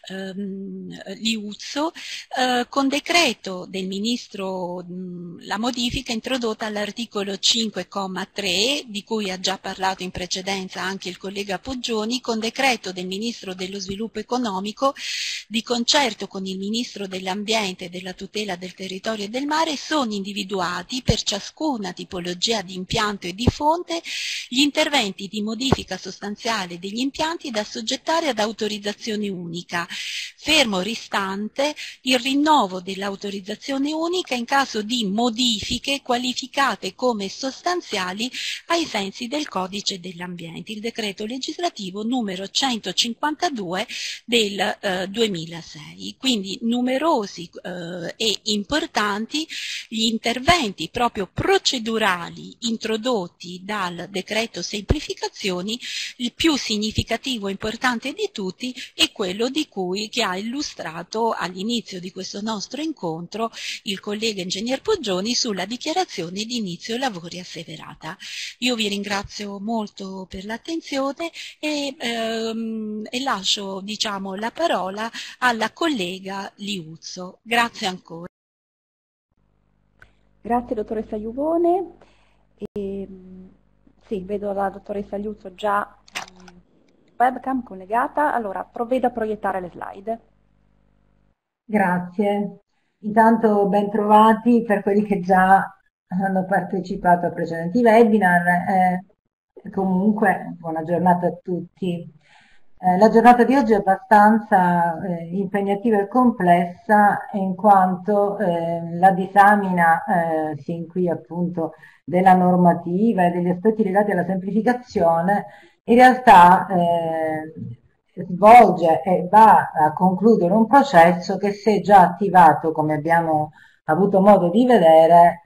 Liuzzo, con decreto del Ministro la modifica introdotta all'articolo 5,3, di cui ha già parlato in precedenza anche il collega Poggioni, con decreto del Ministro dello Sviluppo Economico, di concerto con il Ministro dell'Ambiente e della Tutela del Territorio e del Mare, sono individuati per ciascuna tipologia di impianto e di fonte gli interventi di modifica sostanziale degli impianti da assoggettare ad autorizzazione unica, fermo restante il rinnovo dell'autorizzazione unica in caso di modifiche ambientale qualificate come sostanziali ai sensi del Codice dell'Ambiente, il decreto legislativo numero 152 del 2006. Quindi numerosi e importanti gli interventi proprio procedurali introdotti dal decreto semplificazioni. Il più significativo e importante di tutti è quello che ha illustrato all'inizio di questo nostro incontro il collega ingegner Poggioni sulla dichiarazione di inizio lavori asseverata. Io vi ringrazio molto per l'attenzione e lascio, diciamo, la parola alla collega Liuzzo. Grazie ancora. Grazie dottoressa Iuvone. Sì, vedo la dottoressa Liuzzo già webcam collegata. Allora, provvedo a proiettare le slide. Grazie. Intanto ben trovati per quelli che già hanno partecipato a precedenti webinar. Comunque, buona giornata a tutti. La giornata di oggi è abbastanza impegnativa e complessa in quanto la disamina sin qui appunto della normativa e degli aspetti legati alla semplificazione in realtà svolge e va a concludere un processo che si è già attivato, come abbiamo avuto modo di vedere,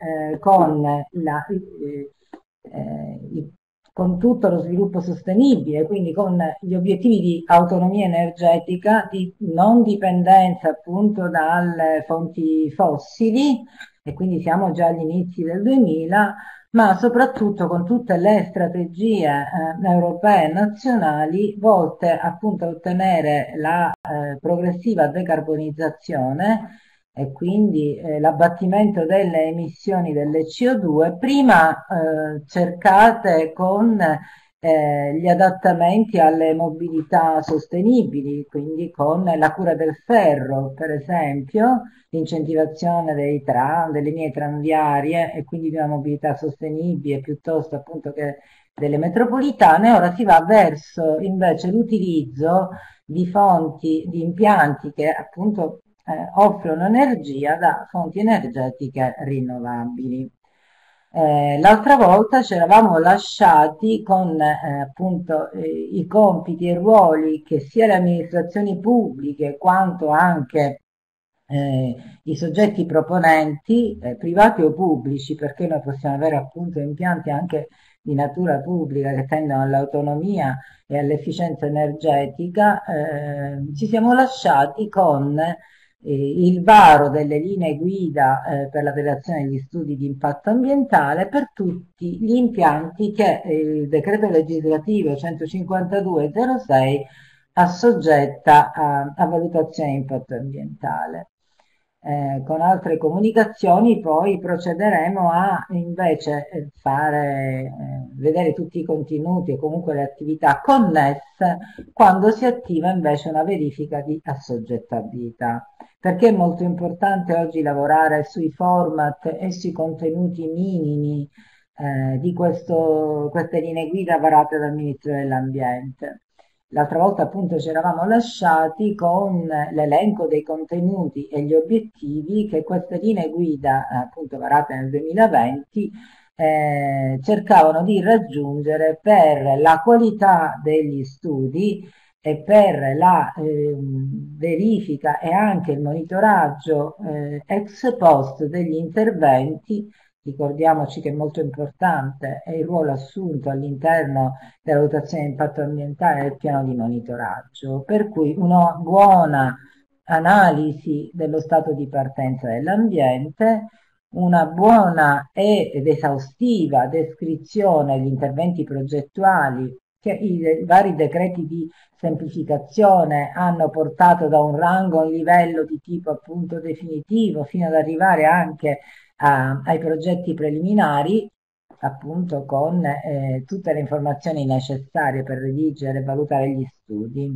con tutto lo sviluppo sostenibile, quindi con gli obiettivi di autonomia energetica, di non dipendenza appunto dalle fonti fossili, e quindi siamo già agli inizi del 2000, ma soprattutto con tutte le strategie europee e nazionali volte appunto a ottenere la progressiva decarbonizzazione e quindi l'abbattimento delle emissioni delle CO2, prima cercate con gli adattamenti alle mobilità sostenibili, quindi con la cura del ferro, per esempio, l'incentivazione dei tram, delle linee tranviarie e quindi di una mobilità sostenibile piuttosto appunto che delle metropolitane. Ora si va verso invece l'utilizzo di fonti, di impianti che appunto offrono energia da fonti energetiche rinnovabili. L'altra volta ci eravamo lasciati con appunto i compiti e i ruoli che sia le amministrazioni pubbliche quanto anche i soggetti proponenti, privati o pubblici, perché noi possiamo avere appunto impianti anche di natura pubblica che tendono all'autonomia e all'efficienza energetica, ci siamo lasciati con il varo delle linee guida per la redazione degli studi di impatto ambientale per tutti gli impianti che il decreto legislativo 152/06 assoggetta a valutazione di impatto ambientale. Con altre comunicazioni poi procederemo a invece vedere tutti i contenuti e comunque le attività connesse quando si attiva invece una verifica di assoggettabilità. Perché è molto importante oggi lavorare sui format e sui contenuti minimi di queste linee guida varate dal Ministero dell'Ambiente. L'altra volta appunto ci eravamo lasciati con l'elenco dei contenuti e gli obiettivi che queste linee guida appunto varate nel 2020 cercavano di raggiungere per la qualità degli studi e per la verifica e anche il monitoraggio ex post degli interventi. Ricordiamoci che è molto importante è il ruolo assunto all'interno della valutazione di impatto ambientale del piano di monitoraggio, per cui una buona analisi dello stato di partenza dell'ambiente, una buona ed esaustiva descrizione degli interventi progettuali che i vari decreti di semplificazione hanno portato da un rango a un livello di tipo appunto definitivo fino ad arrivare anche ai progetti preliminari, appunto con tutte le informazioni necessarie per redigere e valutare gli studi.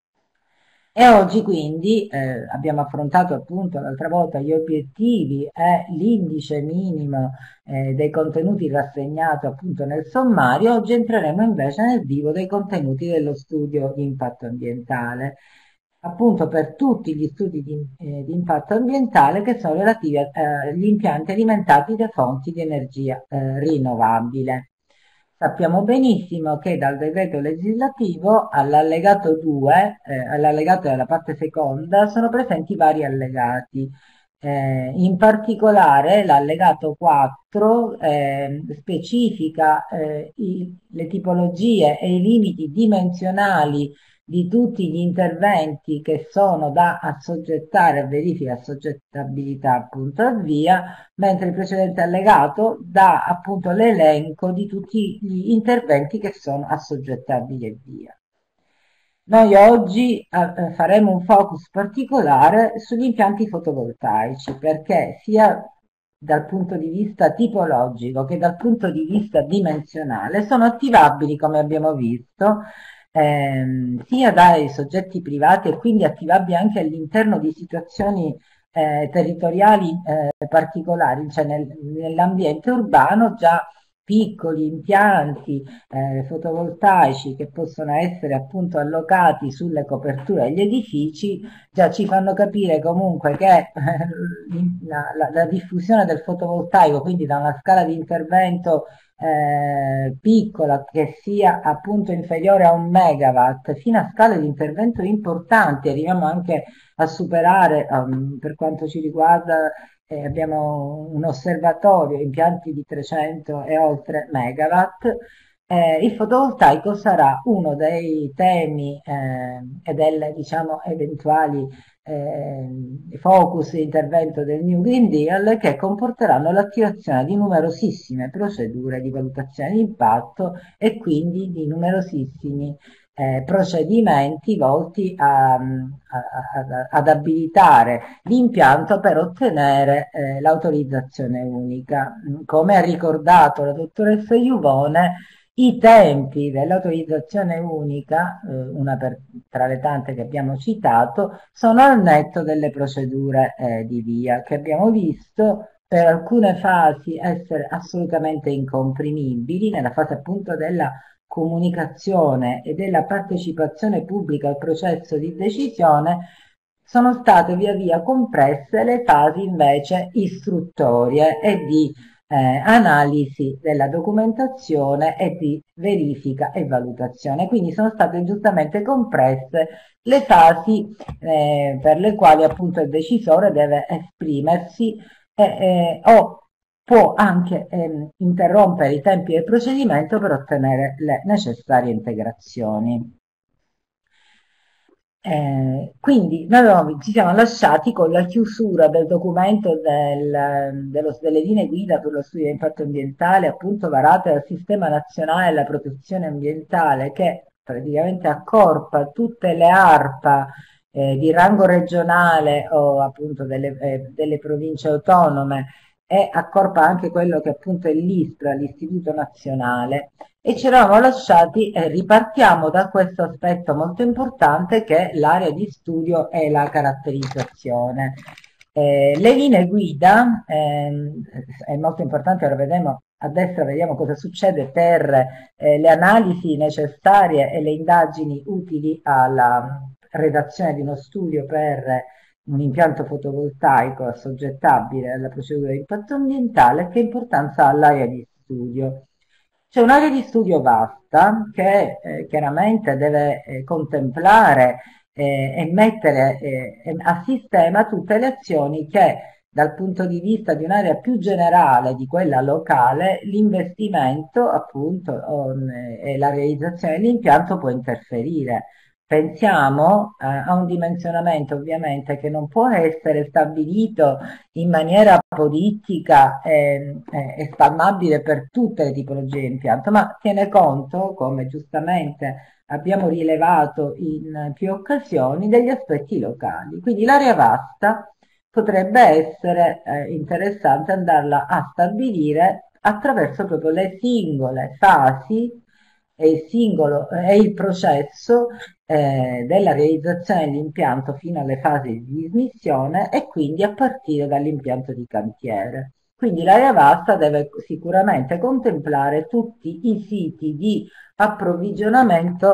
E oggi quindi abbiamo affrontato appunto l'altra volta gli obiettivi e l'indice minimo dei contenuti rassegnato appunto nel sommario. Oggi entreremo invece nel vivo dei contenuti dello studio di impatto ambientale. appunto per tutti gli studi di impatto ambientale che sono relativi agli impianti alimentati da fonti di energia rinnovabile. Sappiamo benissimo che dal decreto legislativo all'allegato 2, all'allegato della parte seconda, sono presenti vari allegati. In particolare l'allegato 4 specifica le tipologie e i limiti dimensionali di tutti gli interventi che sono da assoggettare a verifica assoggettabilità appunto a VIA, mentre il precedente allegato dà appunto l'elenco di tutti gli interventi che sono assoggettabili a VIA. Noi oggi faremo un focus particolare sugli impianti fotovoltaici perché sia dal punto di vista tipologico che dal punto di vista dimensionale sono attivabili, come abbiamo visto, sia dai soggetti privati e quindi attivabili anche all'interno di situazioni territoriali particolari, cioè nell'ambiente urbano già piccoli impianti fotovoltaici che possono essere appunto allocati sulle coperture degli edifici già ci fanno capire comunque che la diffusione del fotovoltaico, quindi da una scala di intervento piccola che sia appunto inferiore a 1 megawatt fino a scale di intervento importanti, arriviamo anche a superare per quanto ci riguarda abbiamo un osservatorio, impianti di 300 e oltre megawatt. Il fotovoltaico sarà uno dei temi e delle diciamo, eventuali focus di intervento del New Green Deal che comporteranno l'attivazione di numerosissime procedure di valutazione di impatto e quindi di numerosissimi procedimenti volti ad abilitare l'impianto per ottenere l'autorizzazione unica. Come ha ricordato la dottoressa Iuvone, i tempi dell'autorizzazione unica, una tra le tante che abbiamo citato, sono al netto delle procedure di VIA che abbiamo visto per alcune fasi essere assolutamente incomprimibili, nella fase appunto della comunicazione e della partecipazione pubblica al processo di decisione sono state via via compresse le fasi invece istruttorie e di analisi della documentazione e di verifica e valutazione. Quindi sono state giustamente compresse le fasi per le quali appunto il decisore deve esprimersi o può anche interrompere i tempi del procedimento per ottenere le necessarie integrazioni. Quindi noi ci siamo lasciati con la chiusura del documento delle linee guida per lo studio di impatto ambientale appunto varate dal Sistema Nazionale della Protezione Ambientale che praticamente accorpa tutte le ARPA di rango regionale o appunto delle province autonome e accorpa anche quello che appunto è l'ISPRA, l'Istituto Nazionale, e ci eravamo lasciati e ripartiamo da questo aspetto molto importante che è l'area di studio e la caratterizzazione. Le linee guida, è molto importante, ora vedremo a destra, vediamo cosa succede per le analisi necessarie e le indagini utili alla redazione di uno studio per un impianto fotovoltaico assoggettabile alla procedura di impatto ambientale. Che importanza ha l'area di studio? C'è un'area di studio vasta che chiaramente deve contemplare e mettere a sistema tutte le azioni che dal punto di vista di un'area più generale di quella locale l'investimento appunto e la realizzazione dell'impianto può interferire. Pensiamo a un dimensionamento ovviamente che non può essere stabilito in maniera apodittica e spalmabile per tutte le tipologie di impianto, ma tiene conto, come giustamente abbiamo rilevato in più occasioni, degli aspetti locali. Quindi l'area vasta potrebbe essere interessante andarla a stabilire attraverso proprio le singole fasi e il processo della realizzazione dell'impianto fino alle fasi di dismissione e quindi a partire dall'impianto di cantiere. Quindi l'area vasta deve sicuramente contemplare tutti i siti di approvvigionamento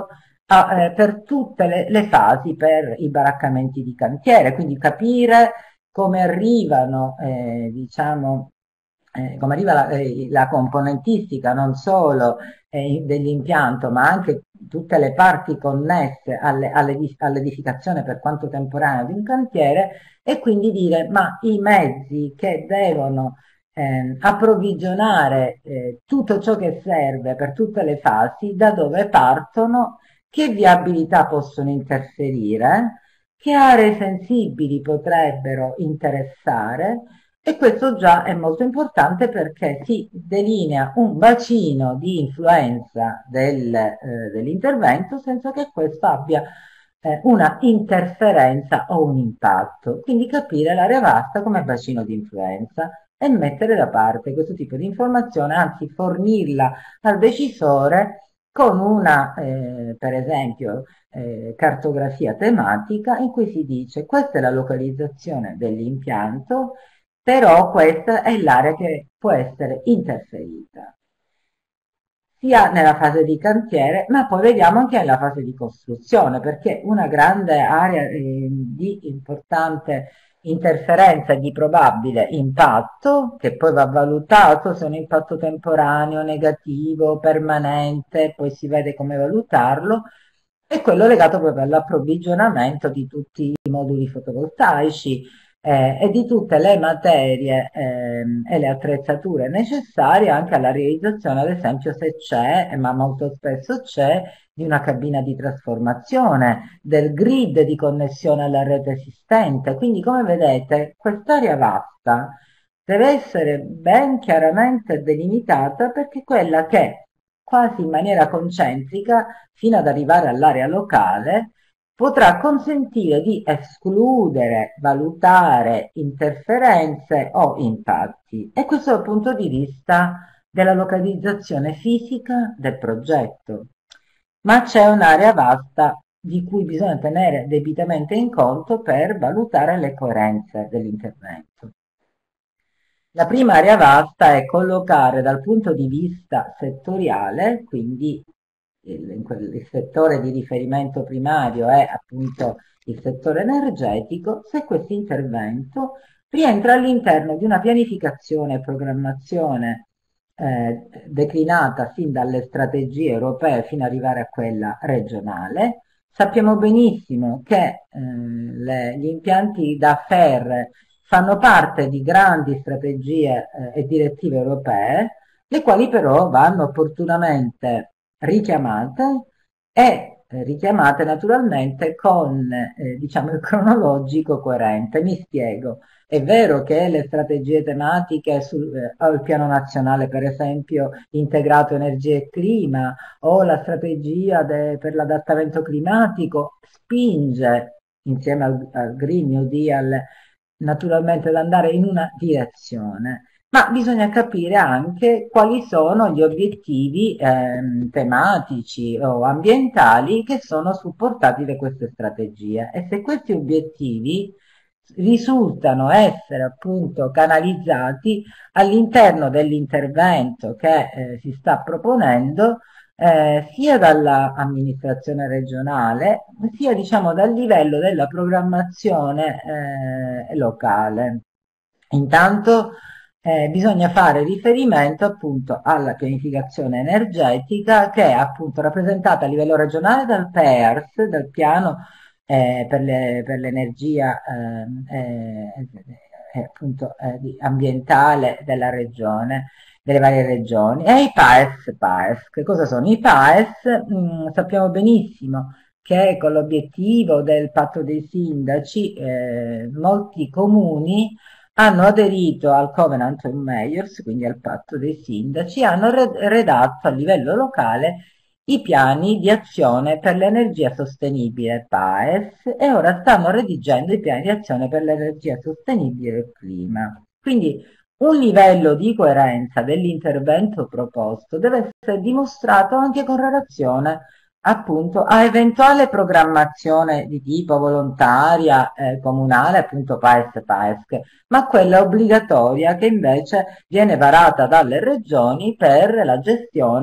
per tutte le fasi per i baraccamenti di cantiere, quindi capire come arrivano, diciamo, come arriva la componentistica non solo dell'impianto, ma anche tutte le parti connesse all'edificazione per quanto temporanea di un cantiere, e quindi dire ma i mezzi che devono approvvigionare tutto ciò che serve per tutte le fasi, da dove partono, che viabilità possono interferire, che aree sensibili potrebbero interessare, e questo già è molto importante perché si delinea un bacino di influenza dell'intervento senza che questo abbia una interferenza o un impatto. Quindi capire l'area vasta come bacino di influenza e mettere da parte questo tipo di informazione, anzi fornirla al decisore con una, per esempio, cartografia tematica in cui si dice questa è la localizzazione dell'impianto, però questa è l'area che può essere interferita, sia nella fase di cantiere, ma poi vediamo anche nella fase di costruzione, perché una grande area di importante interferenza e di probabile impatto, che poi va valutato se è un impatto temporaneo, negativo, permanente, poi si vede come valutarlo, è quello legato proprio all'approvvigionamento di tutti i moduli fotovoltaici, e di tutte le materie e le attrezzature necessarie anche alla realizzazione, ad esempio, se c'è, ma molto spesso c'è, di una cabina di trasformazione, del grid di connessione alla rete esistente. Quindi, come vedete, quest'area vasta deve essere ben chiaramente delimitata, perché è quella che, quasi in maniera concentrica, fino ad arrivare all'area locale, potrà consentire di escludere, valutare interferenze o impatti. E questo dal punto di vista della localizzazione fisica del progetto. Ma c'è un'area vasta di cui bisogna tenere debitamente in conto per valutare le coerenze dell'intervento. La prima area vasta è collocare dal punto di vista settoriale, quindi il settore di riferimento primario è appunto il settore energetico, se questo intervento rientra all'interno di una pianificazione e programmazione declinata sin dalle strategie europee fino ad arrivare a quella regionale. Sappiamo benissimo che gli impianti da FER fanno parte di grandi strategie e direttive europee, le quali però vanno opportunamente richiamate e richiamate naturalmente con diciamo il cronologico coerente. Mi spiego. È vero che le strategie tematiche al piano nazionale, per esempio integrato energia e clima, o la strategia per l'adattamento climatico, spinge insieme al Green New Deal naturalmente ad andare in una direzione, ma bisogna capire anche quali sono gli obiettivi tematici o ambientali che sono supportati da queste strategie, e se questi obiettivi risultano essere appunto canalizzati all'interno dell'intervento che si sta proponendo, sia dall'amministrazione regionale, sia diciamo dal livello della programmazione locale. Intanto bisogna fare riferimento appunto alla pianificazione energetica, che è appunto rappresentata a livello regionale dal PERS, dal piano per l'energia appunto ambientale della regione, delle varie regioni, e i PAES. Che cosa sono i PAES? Sappiamo benissimo che con l'obiettivo del patto dei sindaci molti comuni hanno aderito al Covenant of Mayors, quindi al patto dei sindaci, hanno redatto a livello locale i piani di azione per l'energia sostenibile PAES, e ora stanno redigendo i piani di azione per l'energia sostenibile e il clima. Quindi un livello di coerenza dell'intervento proposto deve essere dimostrato anche con relazione appunto a eventuale programmazione di tipo volontaria comunale, appunto PAES, ma quella obbligatoria che invece viene varata dalle regioni per la gestione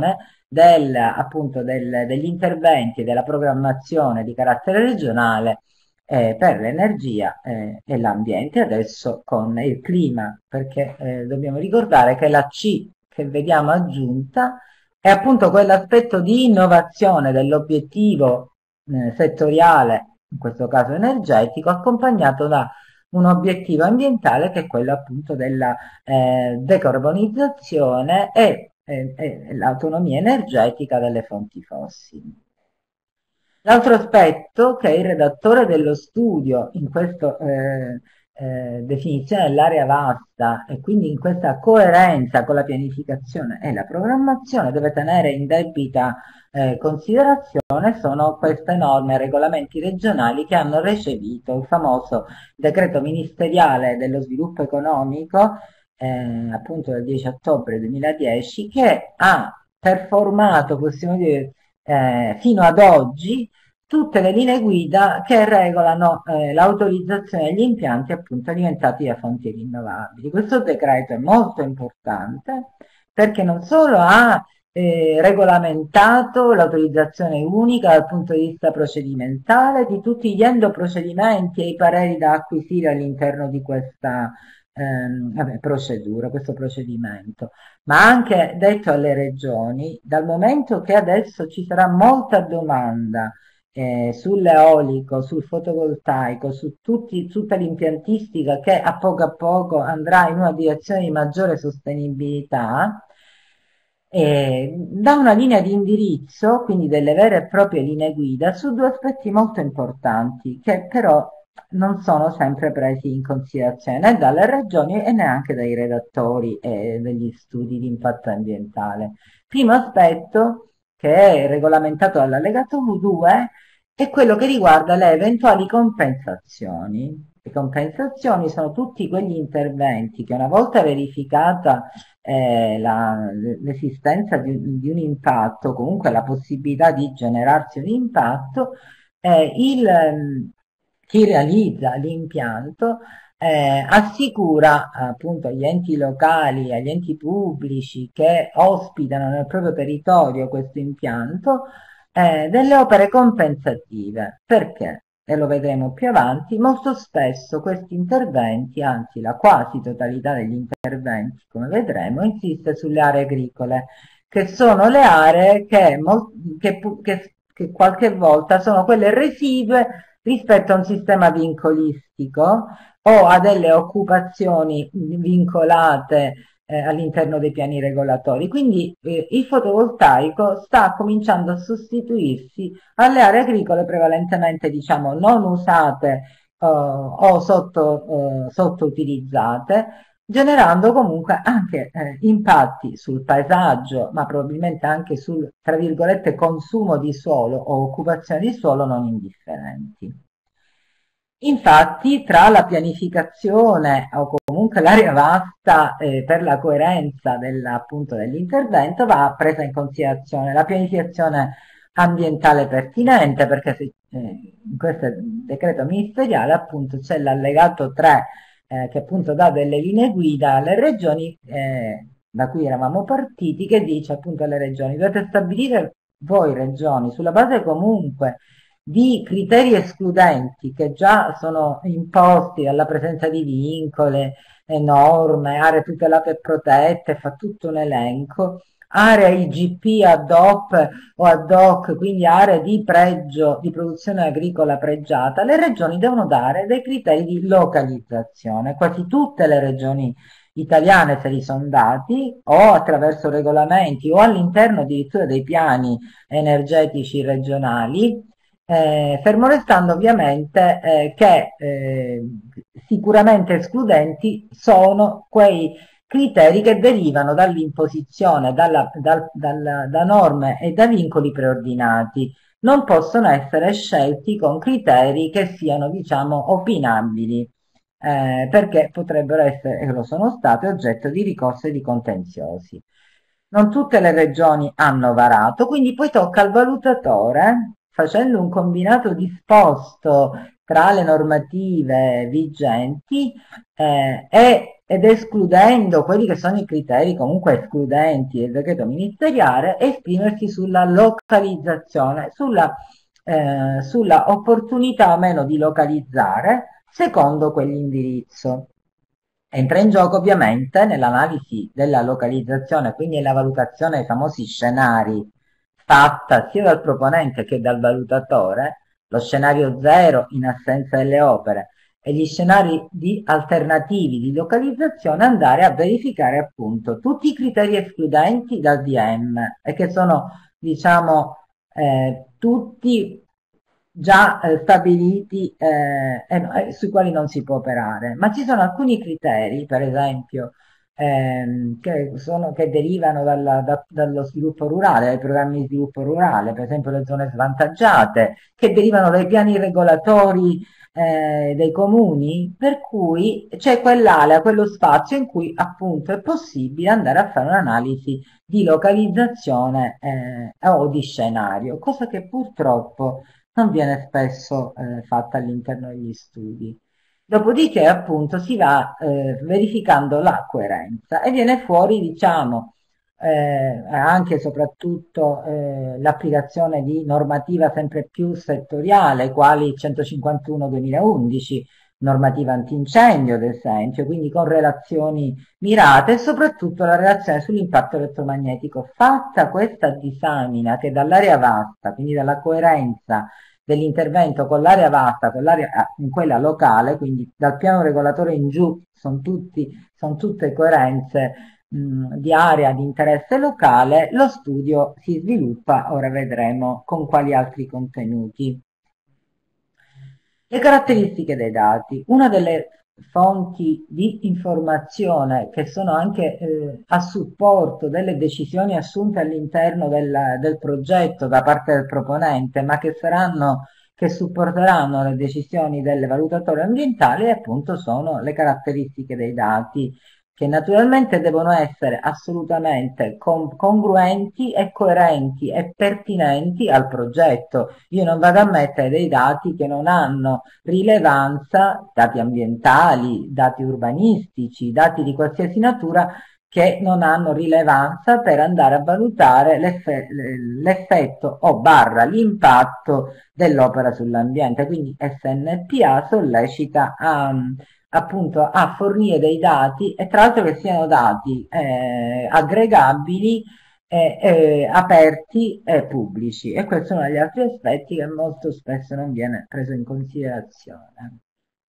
appunto degli interventi e della programmazione di carattere regionale per l'energia e l'ambiente, adesso con il clima, perché dobbiamo ricordare che la C che vediamo aggiunta è appunto quell'aspetto di innovazione dell'obiettivo settoriale, in questo caso energetico, accompagnato da un obiettivo ambientale che è quello appunto della decarbonizzazione e l'autonomia energetica delle fonti fossili. L'altro aspetto che il redattore dello studio in questa definizione dell'area vasta e quindi in questa coerenza con la pianificazione e la programmazione deve tenere in debita considerazione sono queste norme e regolamenti regionali che hanno recepito il famoso decreto ministeriale dello sviluppo economico appunto del 10 ottobre 2010 che ha performato, possiamo dire, fino ad oggi tutte le linee guida che regolano l'autorizzazione degli impianti appunto alimentati da fonti rinnovabili. Questo decreto è molto importante perché non solo ha regolamentato l'autorizzazione unica dal punto di vista procedimentale di tutti gli endoprocedimenti e i pareri da acquisire all'interno di questa procedura, questo procedimento, ma anche detto alle regioni, dal momento che adesso ci sarà molta domanda sull'eolico, sul fotovoltaico, su tutta l'impiantistica che a poco andrà in una direzione di maggiore sostenibilità, da una linea di indirizzo, quindi delle vere e proprie linee guida, su due aspetti molto importanti, che però non sono sempre presi in considerazione né dalle regioni e neanche dai redattori degli studi di impatto ambientale. Primo aspetto, che è regolamentato dall'allegato V2, è quello che riguarda le eventuali compensazioni. Le compensazioni sono tutti quegli interventi che una volta verificata l'esistenza di un impatto, comunque la possibilità di generarsi un impatto, chi realizza l'impianto assicura appunto agli enti locali, agli enti pubblici che ospitano nel proprio territorio questo impianto delle opere compensative. Perché? E lo vedremo più avanti, molto spesso questi interventi, anzi la quasi totalità degli interventi, come vedremo, insiste sulle aree agricole, che sono le aree che qualche volta sono quelle residue rispetto a un sistema vincolistico o a delle occupazioni vincolate all'interno dei piani regolatori. Quindi il fotovoltaico sta cominciando a sostituirsi alle aree agricole prevalentemente, diciamo, non usate o sottoutilizzate, generando comunque anche impatti sul paesaggio, ma probabilmente anche sul, tra virgolette, consumo di suolo o occupazione di suolo non indifferenti. Infatti, tra la pianificazione o comunque l'area vasta per la coerenza appunto dell'intervento va presa in considerazione la pianificazione ambientale pertinente, perché in questo decreto ministeriale appunto c'è l'allegato 3 che appunto dà delle linee guida alle regioni da cui eravamo partiti, che dice appunto alle regioni: dovete stabilire voi regioni sulla base comunque di criteri escludenti che già sono imposti dalla presenza di vincole, norme, aree tutelate e protette, fa tutto un elenco, aree IGP ad hoc o ad hoc, quindi aree di pregio, di produzione agricola pregiata. Le regioni devono dare dei criteri di localizzazione, quasi tutte le regioni italiane se li sono dati o attraverso regolamenti o all'interno addirittura dei piani energetici regionali, fermo restando ovviamente che sicuramente escludenti sono quei criteri che derivano dall'imposizione, da norme e da vincoli preordinati. Non possono essere scelti con criteri che siano, diciamo, opinabili, perché potrebbero essere, e lo sono state, oggetto di ricorsi e di contenziosi. Non tutte le regioni hanno varato, quindi poi tocca al valutatore, facendo un combinato disposto tra le normative vigenti ed escludendo quelli che sono i criteri comunque escludenti del decreto ministeriale, esprimersi sulla localizzazione, sulla opportunità o meno di localizzare secondo quell'indirizzo. Entra in gioco ovviamente nell'analisi della localizzazione, quindi nella valutazione dei famosi scenari fatta sia dal proponente che dal valutatore, lo scenario 0 in assenza delle opere e gli scenari alternativi di localizzazione, andare a verificare appunto tutti i criteri escludenti dal DM e che sono, diciamo, tutti già stabiliti sui quali non si può operare, ma ci sono alcuni criteri, per esempio, che derivano dallo sviluppo rurale, dai programmi di sviluppo rurale, per esempio le zone svantaggiate, che derivano dai piani regolatori dei comuni, per cui c'è quell'area, quello spazio in cui appunto è possibile andare a fare un'analisi di localizzazione o di scenario, cosa che purtroppo non viene spesso fatta all'interno degli studi. Dopodiché appunto si va verificando la coerenza e viene fuori, diciamo, anche e soprattutto l'applicazione di normativa sempre più settoriale, quali 151-2011, normativa antincendio ad esempio, quindi con relazioni mirate e soprattutto la relazione sull'impatto elettromagnetico. Fatta questa disamina che dall'area vasta, quindi dalla coerenza dell'intervento con l'area vasta, con l'area in quella locale, quindi dal piano regolatore in giù, sono tutte coerenze di area di interesse locale, lo studio si sviluppa, ora vedremo con quali altri contenuti. Le caratteristiche dei dati. Una delle fonti di informazione che sono anche a supporto delle decisioni assunte all'interno del progetto da parte del proponente, ma che supporteranno le decisioni del valutatore ambientale, appunto sono le caratteristiche dei dati, che naturalmente devono essere assolutamente congruenti e coerenti e pertinenti al progetto. Io non vado a mettere dei dati che non hanno rilevanza, dati ambientali, dati urbanistici, dati di qualsiasi natura, che non hanno rilevanza per andare a valutare l'effetto o barra l'impatto dell'opera sull'ambiente. Quindi SNPA sollecita appunto a fornire dei dati, e tra l'altro che siano dati aggregabili, aperti e pubblici, e questo è uno degli altri aspetti che molto spesso non viene preso in considerazione.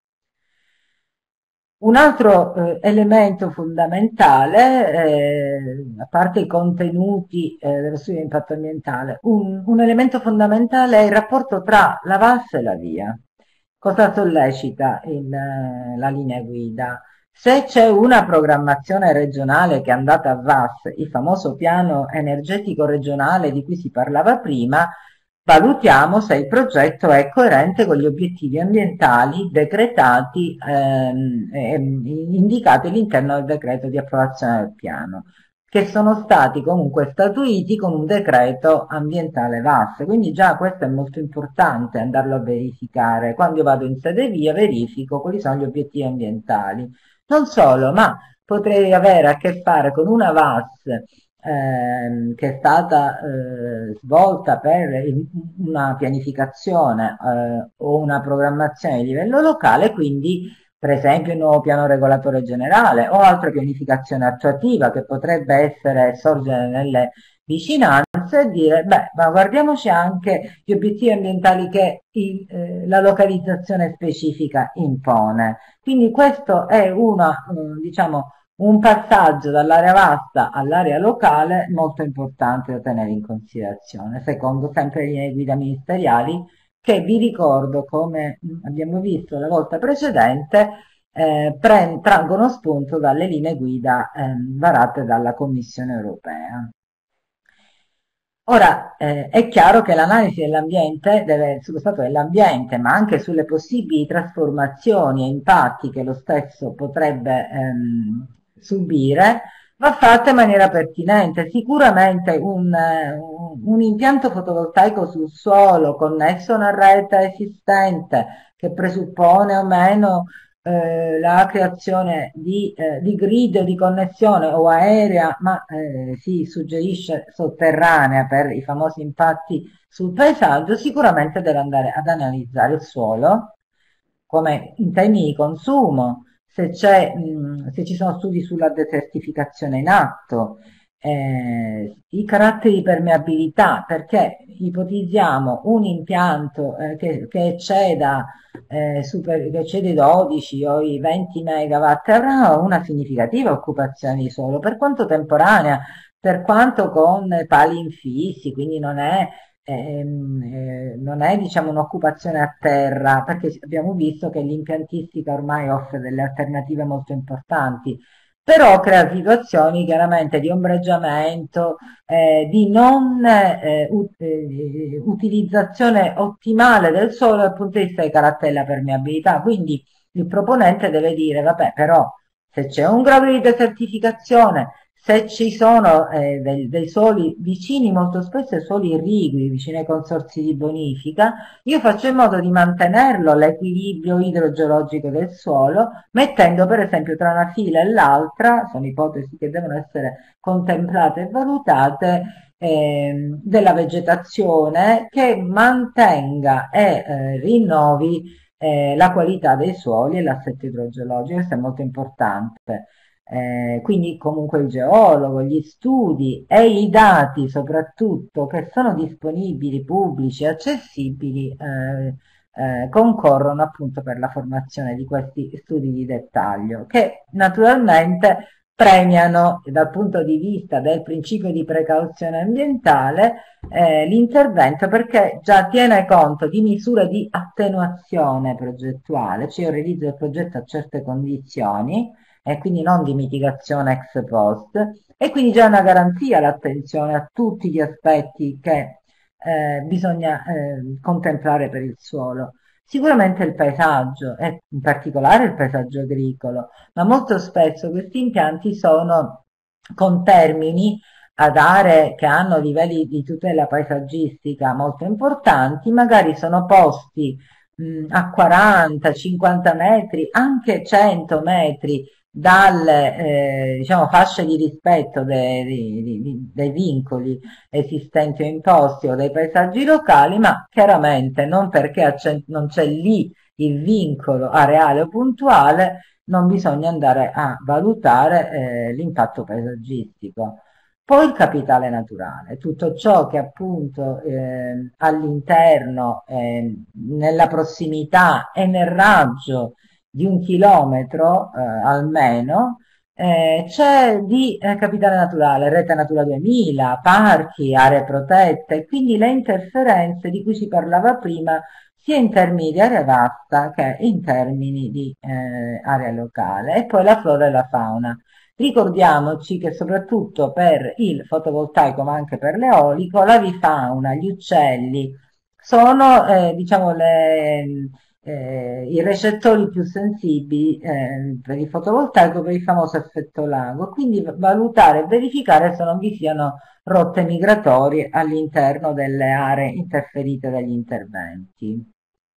Un altro elemento fondamentale, a parte i contenuti dello studio di impatto ambientale, un elemento fondamentale è il rapporto tra la VAS e la VIA. Cosa sollecita la linea guida? Se c'è una programmazione regionale che è andata a VAS, il famoso piano energetico regionale di cui si parlava prima, valutiamo se il progetto è coerente con gli obiettivi ambientali decretati, indicati all'interno del decreto di approvazione del piano, che sono stati comunque statuiti con un decreto ambientale VAS. Quindi già questo è molto importante andarlo a verificare. Quando io vado in sede VIA verifico quali sono gli obiettivi ambientali. Non solo, ma potrei avere a che fare con una VAS che è stata svolta per una pianificazione o una programmazione di livello locale, quindi per esempio il nuovo piano regolatore generale o altra pianificazione attuativa che potrebbe sorgere nelle vicinanze, e dire, beh, ma guardiamoci anche gli obiettivi ambientali che la localizzazione specifica impone. Quindi questo è diciamo, un passaggio dall'area vasta all'area locale molto importante da tenere in considerazione, secondo sempre le linee guida ministeriali, che vi ricordo, come abbiamo visto la volta precedente, traggono spunto dalle linee guida varate dalla Commissione europea. Ora, è chiaro che l'analisi dell'ambiente sullo stato dell'ambiente, ma anche sulle possibili trasformazioni e impatti che lo stesso potrebbe subire, va fatta in maniera pertinente. Sicuramente un impianto fotovoltaico sul suolo connesso a una rete esistente che presuppone o meno la creazione di grid di connessione o aerea, ma si suggerisce sotterranea per i famosi impatti sul paesaggio, sicuramente deve andare ad analizzare il suolo come in termini di consumo, se ci sono studi sulla desertificazione in atto, i caratteri di permeabilità, perché ipotizziamo un impianto che ecceda che eccede i 12 o i 20 megawatt, avrà una significativa occupazione di suolo, per quanto temporanea, per quanto con pali infissi, quindi non è diciamo un'occupazione a terra, perché abbiamo visto che l'impiantistica ormai offre delle alternative molto importanti, però crea situazioni chiaramente di ombreggiamento, di non utilizzazione ottimale del suolo dal punto di vista dei caratteri della permeabilità. Quindi il proponente deve dire, vabbè, però se c'è un grado di desertificazione, se ci sono dei suoli vicini, molto spesso ai suoli irrigui, vicino ai consorzi di bonifica, io faccio in modo di mantenerlo l'equilibrio idrogeologico del suolo, mettendo per esempio tra una fila e l'altra, sono ipotesi che devono essere contemplate e valutate, della vegetazione che mantenga e rinnovi la qualità dei suoli e l'assetto idrogeologico. Questo è molto importante. Quindi comunque il geologo, gli studi e i dati soprattutto che sono disponibili, pubblici, accessibili, concorrono appunto per la formazione di questi studi di dettaglio, che naturalmente premiano dal punto di vista del principio di precauzione ambientale l'intervento, perché già tiene conto di misure di attenuazione progettuale, cioè io realizzo il progetto a certe condizioni e quindi non di mitigazione ex post, e quindi già una garanzia l'attenzione a tutti gli aspetti che bisogna contemplare per il suolo. Sicuramente il paesaggio, e in particolare il paesaggio agricolo, ma molto spesso questi impianti sono con termini ad aree che hanno livelli di tutela paesaggistica molto importanti, magari sono posti a 40, 50 metri, anche 100 metri dalle diciamo, fasce di rispetto dei vincoli esistenti o imposti o dei paesaggi locali, ma chiaramente non perché non c'è lì il vincolo areale o puntuale, non bisogna andare a valutare l'impatto paesaggistico. Poi il capitale naturale, tutto ciò che appunto all'interno, nella prossimità e nel raggio di 1 chilometro almeno, c'è di capitale naturale, rete Natura 2000, parchi, aree protette, quindi le interferenze di cui si parlava prima, sia in termini di area vasta che in termini di area locale, e poi la flora e la fauna. Ricordiamoci che soprattutto per il fotovoltaico, ma anche per l'eolico, l'avifauna, gli uccelli sono diciamo i recettori più sensibili per il fotovoltaico, per il famoso effetto lago, quindi valutare e verificare se non vi siano rotte migratorie all'interno delle aree interferite dagli interventi.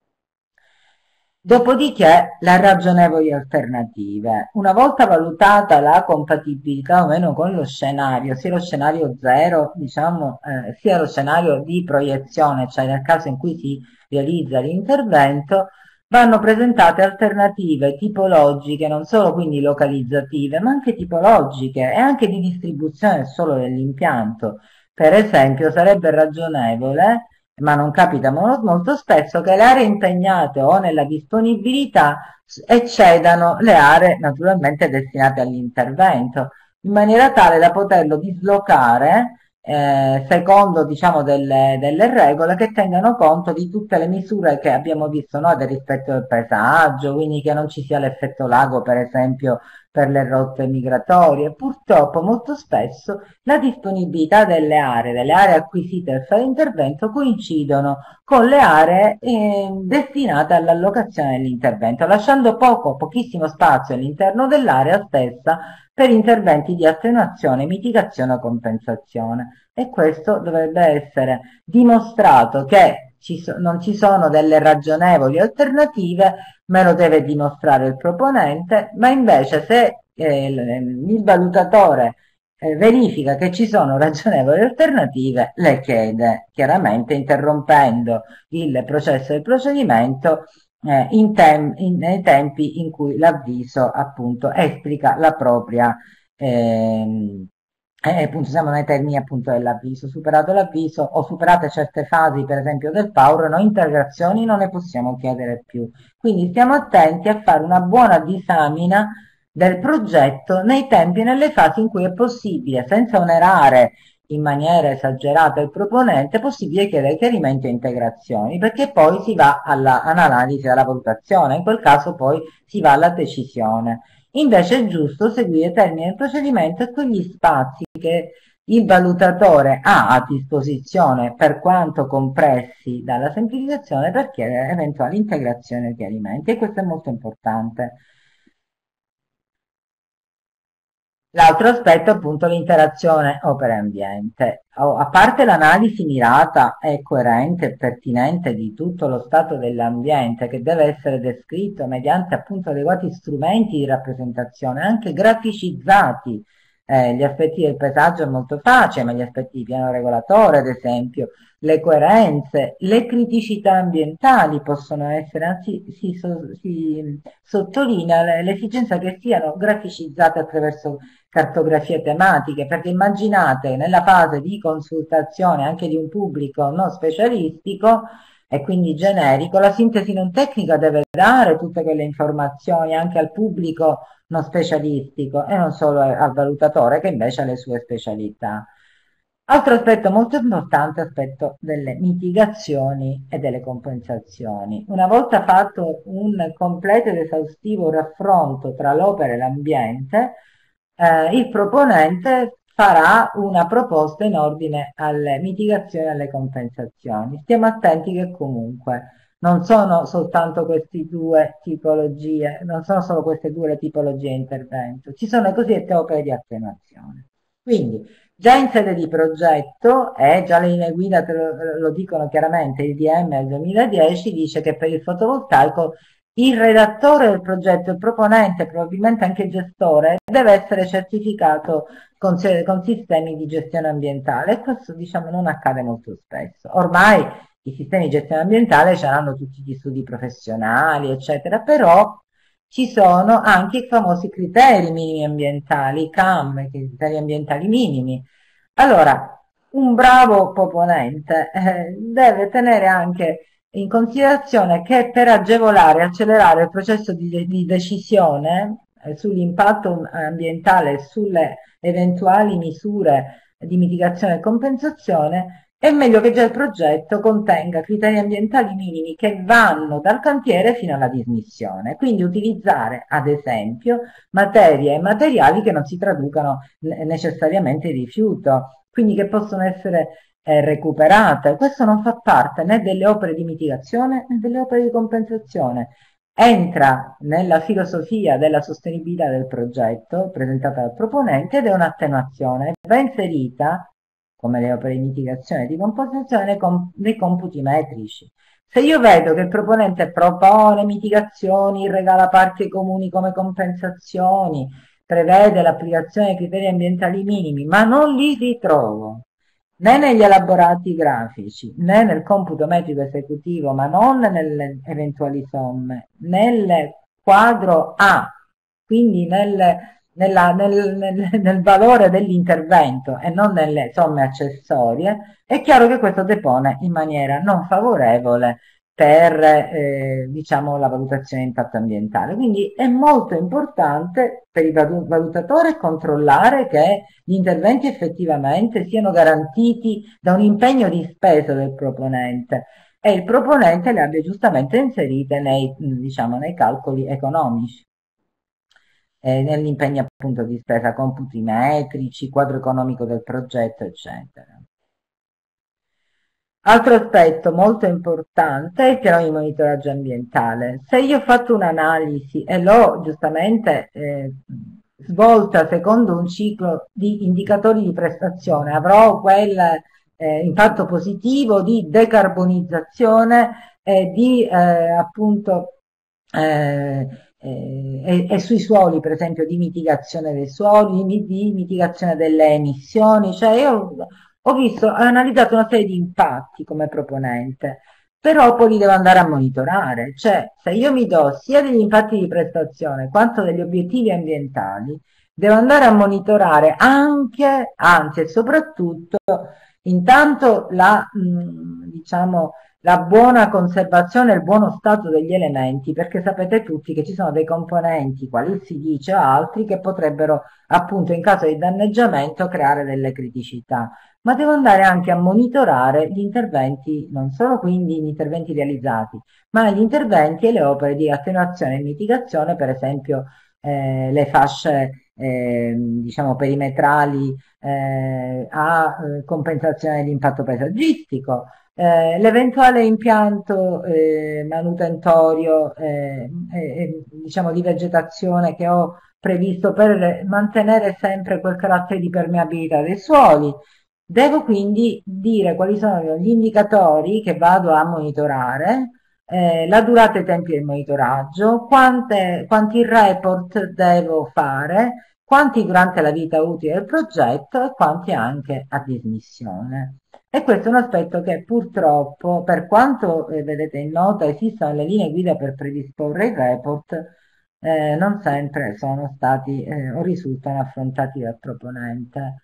Dopodiché le ragionevoli alternative. Una volta valutata la compatibilità o meno con lo scenario, sia lo scenario zero, diciamo, sia lo scenario di proiezione, cioè nel caso in cui si realizza l'intervento, vanno presentate alternative tipologiche, non solo quindi localizzative, ma anche tipologiche e anche di distribuzione solo dell'impianto. Per esempio, sarebbe ragionevole, ma non capita molto spesso, che le aree impegnate o nella disponibilità eccedano le aree naturalmente destinate all'intervento, in maniera tale da poterlo dislocare secondo diciamo delle regole che tengano conto di tutte le misure che abbiamo visto, no? Del rispetto del paesaggio, quindi che non ci sia l'effetto lago per esempio per le rotte migratorie. Purtroppo molto spesso la disponibilità delle aree acquisite per fare intervento coincidono con le aree destinate all'allocazione dell'intervento, lasciando pochissimo spazio all'interno dell'area stessa per interventi di attenuazione, mitigazione o compensazione. E questo dovrebbe essere dimostrato che non ci sono delle ragionevoli alternative, me lo deve dimostrare il proponente, ma invece se il valutatore verifica che ci sono ragionevoli alternative, le chiede, chiaramente interrompendo il processo del procedimento nei tempi in cui l'avviso appunto esplica la propria appunto siamo nei termini appunto dell'avviso. Superato l'avviso o superate certe fasi per esempio del PAUR, noi integrazioni non ne possiamo chiedere più. Quindi stiamo attenti a fare una buona disamina del progetto nei tempi e nelle fasi in cui è possibile, senza onerare in maniera esagerata il proponente, è possibile chiedere chiarimenti e integrazioni, perché poi si va all'analisi, alla valutazione, in quel caso poi si va alla decisione. Invece è giusto seguire termini del procedimento e quegli spazi che il valutatore ha a disposizione, per quanto compressi dalla semplificazione, per chiedere eventuali integrazioni e chiarimenti, e questo è molto importante. L'altro aspetto è appunto l'interazione opera-ambiente. A parte l'analisi mirata e coerente e pertinente di tutto lo stato dell'ambiente, che deve essere descritto mediante appunto adeguati strumenti di rappresentazione, anche graficizzati, gli aspetti del paesaggio è molto facile, ma gli aspetti di piano regolatore, ad esempio, le coerenze, le criticità ambientali possono essere, anzi si sottolinea l'esigenza che siano graficizzate attraverso cartografie tematiche, perché immaginate nella fase di consultazione anche di un pubblico non specialistico e quindi generico, la sintesi non tecnica deve dare tutte quelle informazioni anche al pubblico non specialistico e non solo al valutatore che invece ha le sue specialità. Altro aspetto molto importante è l'aspetto delle mitigazioni e delle compensazioni. Una volta fatto un completo ed esaustivo raffronto tra l'opera e l'ambiente, il proponente farà una proposta in ordine alle mitigazioni e alle compensazioni. Stiamo attenti che comunque non sono soltanto queste due tipologie, non sono solo queste due le tipologie di intervento, ci sono le cosiddette opere di attenuazione. Quindi già in sede di progetto, e già le linee guida lo dicono chiaramente, il DM del 2010 dice che per il fotovoltaico il redattore del progetto, il proponente, probabilmente anche il gestore, deve essere certificato con sistemi di gestione ambientale, e questo diciamo non accade molto spesso. Ormai i sistemi di gestione ambientale hanno tutti gli studi professionali, eccetera, però ci sono anche i famosi criteri minimi ambientali, CAM, i criteri ambientali minimi. Allora, un bravo proponente deve tenere anche in considerazione che per agevolare e accelerare il processo di decisione sull'impatto ambientale e sulle eventuali misure di mitigazione e compensazione, è meglio che già il progetto contenga criteri ambientali minimi che vanno dal cantiere fino alla dismissione. Quindi utilizzare, ad esempio, materie e materiali che non si traducano necessariamente in rifiuto, quindi che possono essere recuperate. Questo non fa parte né delle opere di mitigazione né delle opere di compensazione. Entra nella filosofia della sostenibilità del progetto presentata dal proponente ed è un'attenuazione, va inserita come le opere di mitigazione e di compensazione nei computi metrici. Se io vedo che il proponente propone mitigazioni, regala parchi ai comuni come compensazioni, prevede l'applicazione dei criteri ambientali minimi, ma non li ritrovo né negli elaborati grafici, né nel computo metrico esecutivo, ma non nelle eventuali somme, nel quadro A, quindi nel valore dell'intervento e non nelle somme accessorie, è chiaro che questo depone in maniera non favorevole per diciamo, la valutazione di impatto ambientale. Quindi è molto importante per il valutatore controllare che gli interventi effettivamente siano garantiti da un impegno di spesa del proponente e il proponente le abbia giustamente inserite nei, diciamo, nei calcoli economici. nell'impegno appunto di spesa, computi metrici, quadro economico del progetto, eccetera. Altro aspetto molto importante è il piano di monitoraggio ambientale. Se io ho fatto un'analisi e l'ho giustamente svolta secondo un ciclo di indicatori di prestazione, avrò quel impatto positivo di decarbonizzazione e di appunto e sui suoli, per esempio, di mitigazione dei suoli, di mitigazione delle emissioni, cioè io ho analizzato una serie di impatti come proponente, però poi li devo andare a monitorare, cioè se io mi do sia degli impatti di prestazione quanto degli obiettivi ambientali, devo andare a monitorare anche, anzi e soprattutto, intanto diciamo, la buona conservazione e il buono stato degli elementi, perché sapete tutti che ci sono dei componenti, quali il silicio o altri, che potrebbero appunto in caso di danneggiamento creare delle criticità. Ma devo andare anche a monitorare gli interventi, non solo quindi gli interventi realizzati, ma gli interventi e le opere di attenuazione e mitigazione, per esempio le fasce diciamo perimetrali a compensazione dell'impatto paesaggistico, l'eventuale impianto manutentorio diciamo di vegetazione che ho previsto per mantenere sempre quel carattere di permeabilità dei suoli. Devo quindi dire quali sono gli indicatori che vado a monitorare, la durata e i tempi del monitoraggio, quanti report devo fare, quanti durante la vita utile del progetto e quanti anche a dismissione. E questo è un aspetto che purtroppo, per quanto vedete in nota esistono le linee guida per predisporre i report, non sempre sono stati o risultano affrontati dal proponente.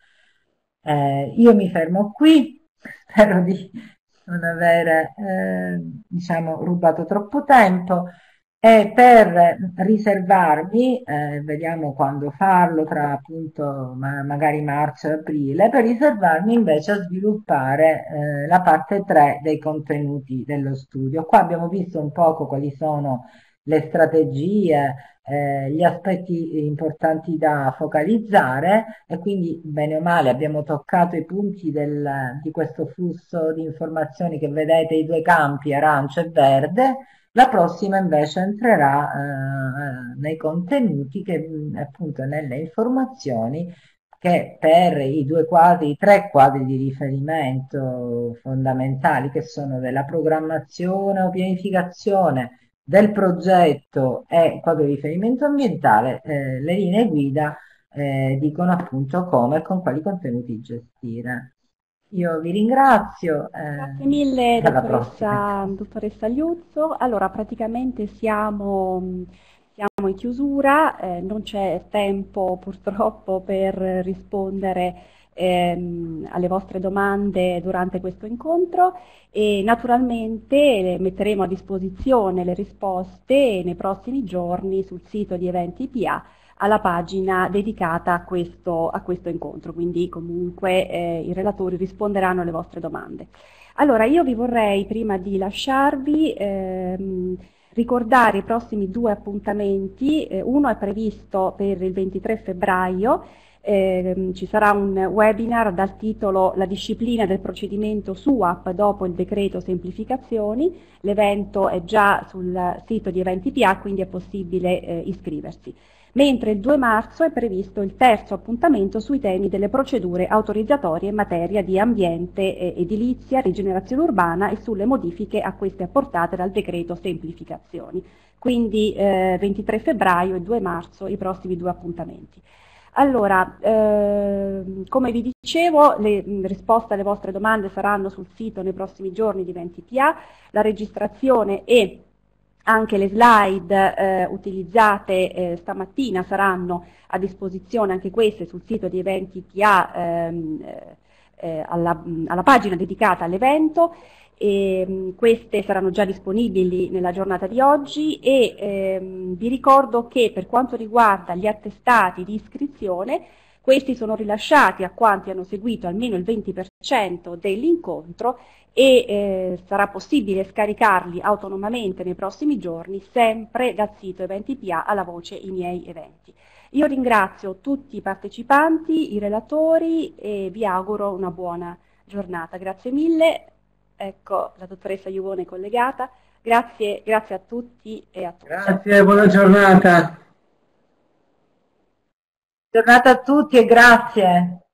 Io mi fermo qui, spero di non avere diciamo, rubato troppo tempo e per riservarmi, vediamo quando farlo, tra appunto magari marzo e aprile, per riservarmi invece a sviluppare la parte 3 dei contenuti dello studio. Qua abbiamo visto un poco quali sono le strategie, gli aspetti importanti da focalizzare e quindi bene o male abbiamo toccato i punti di questo flusso di informazioni che vedete, i due campi arancio e verde. La prossima invece entrerà nei contenuti, appunto nelle informazioni che per i tre quadri di riferimento fondamentali che sono della programmazione o pianificazione del progetto e quadro di riferimento ambientale, le linee guida dicono appunto come e con quali contenuti gestire. Io vi ringrazio. Grazie mille, Alla prossima. dottoressa Liuzzo. Allora, praticamente siamo in chiusura, non c'è tempo purtroppo per rispondere alle vostre domande durante questo incontro e naturalmente metteremo a disposizione le risposte nei prossimi giorni sul sito di Eventi PA alla pagina dedicata a questo incontro, quindi comunque i relatori risponderanno alle vostre domande. Allora, io vi vorrei, prima di lasciarvi, ricordare i prossimi due appuntamenti. Uno è previsto per il 23 febbraio, ci sarà un webinar dal titolo La disciplina del procedimento SUAP dopo il decreto semplificazioni. L'evento è già sul sito di Eventi PA, quindi è possibile iscriversi. Mentre il 2 marzo è previsto il terzo appuntamento sui temi delle procedure autorizzatorie in materia di ambiente, edilizia, rigenerazione urbana e sulle modifiche a queste apportate dal decreto semplificazioni. Quindi 23 febbraio e 2 marzo i prossimi due appuntamenti. Allora, come vi dicevo, le risposte alle vostre domande saranno sul sito nei prossimi giorni di Eventi PA, la registrazione e anche le slide utilizzate stamattina saranno a disposizione anche queste sul sito di Eventi PA alla pagina dedicata all'evento. Queste saranno già disponibili nella giornata di oggi e vi ricordo che per quanto riguarda gli attestati di iscrizione, questi sono rilasciati a quanti hanno seguito almeno il 20% dell'incontro e sarà possibile scaricarli autonomamente nei prossimi giorni sempre dal sito Eventi PA alla voce I miei eventi. Io ringrazio tutti i partecipanti, i relatori e vi auguro una buona giornata. Grazie mille. Ecco, la dottoressa Iuvone è collegata. Grazie a tutti e a tutti. Grazie, buona giornata. Giornata a tutti e grazie.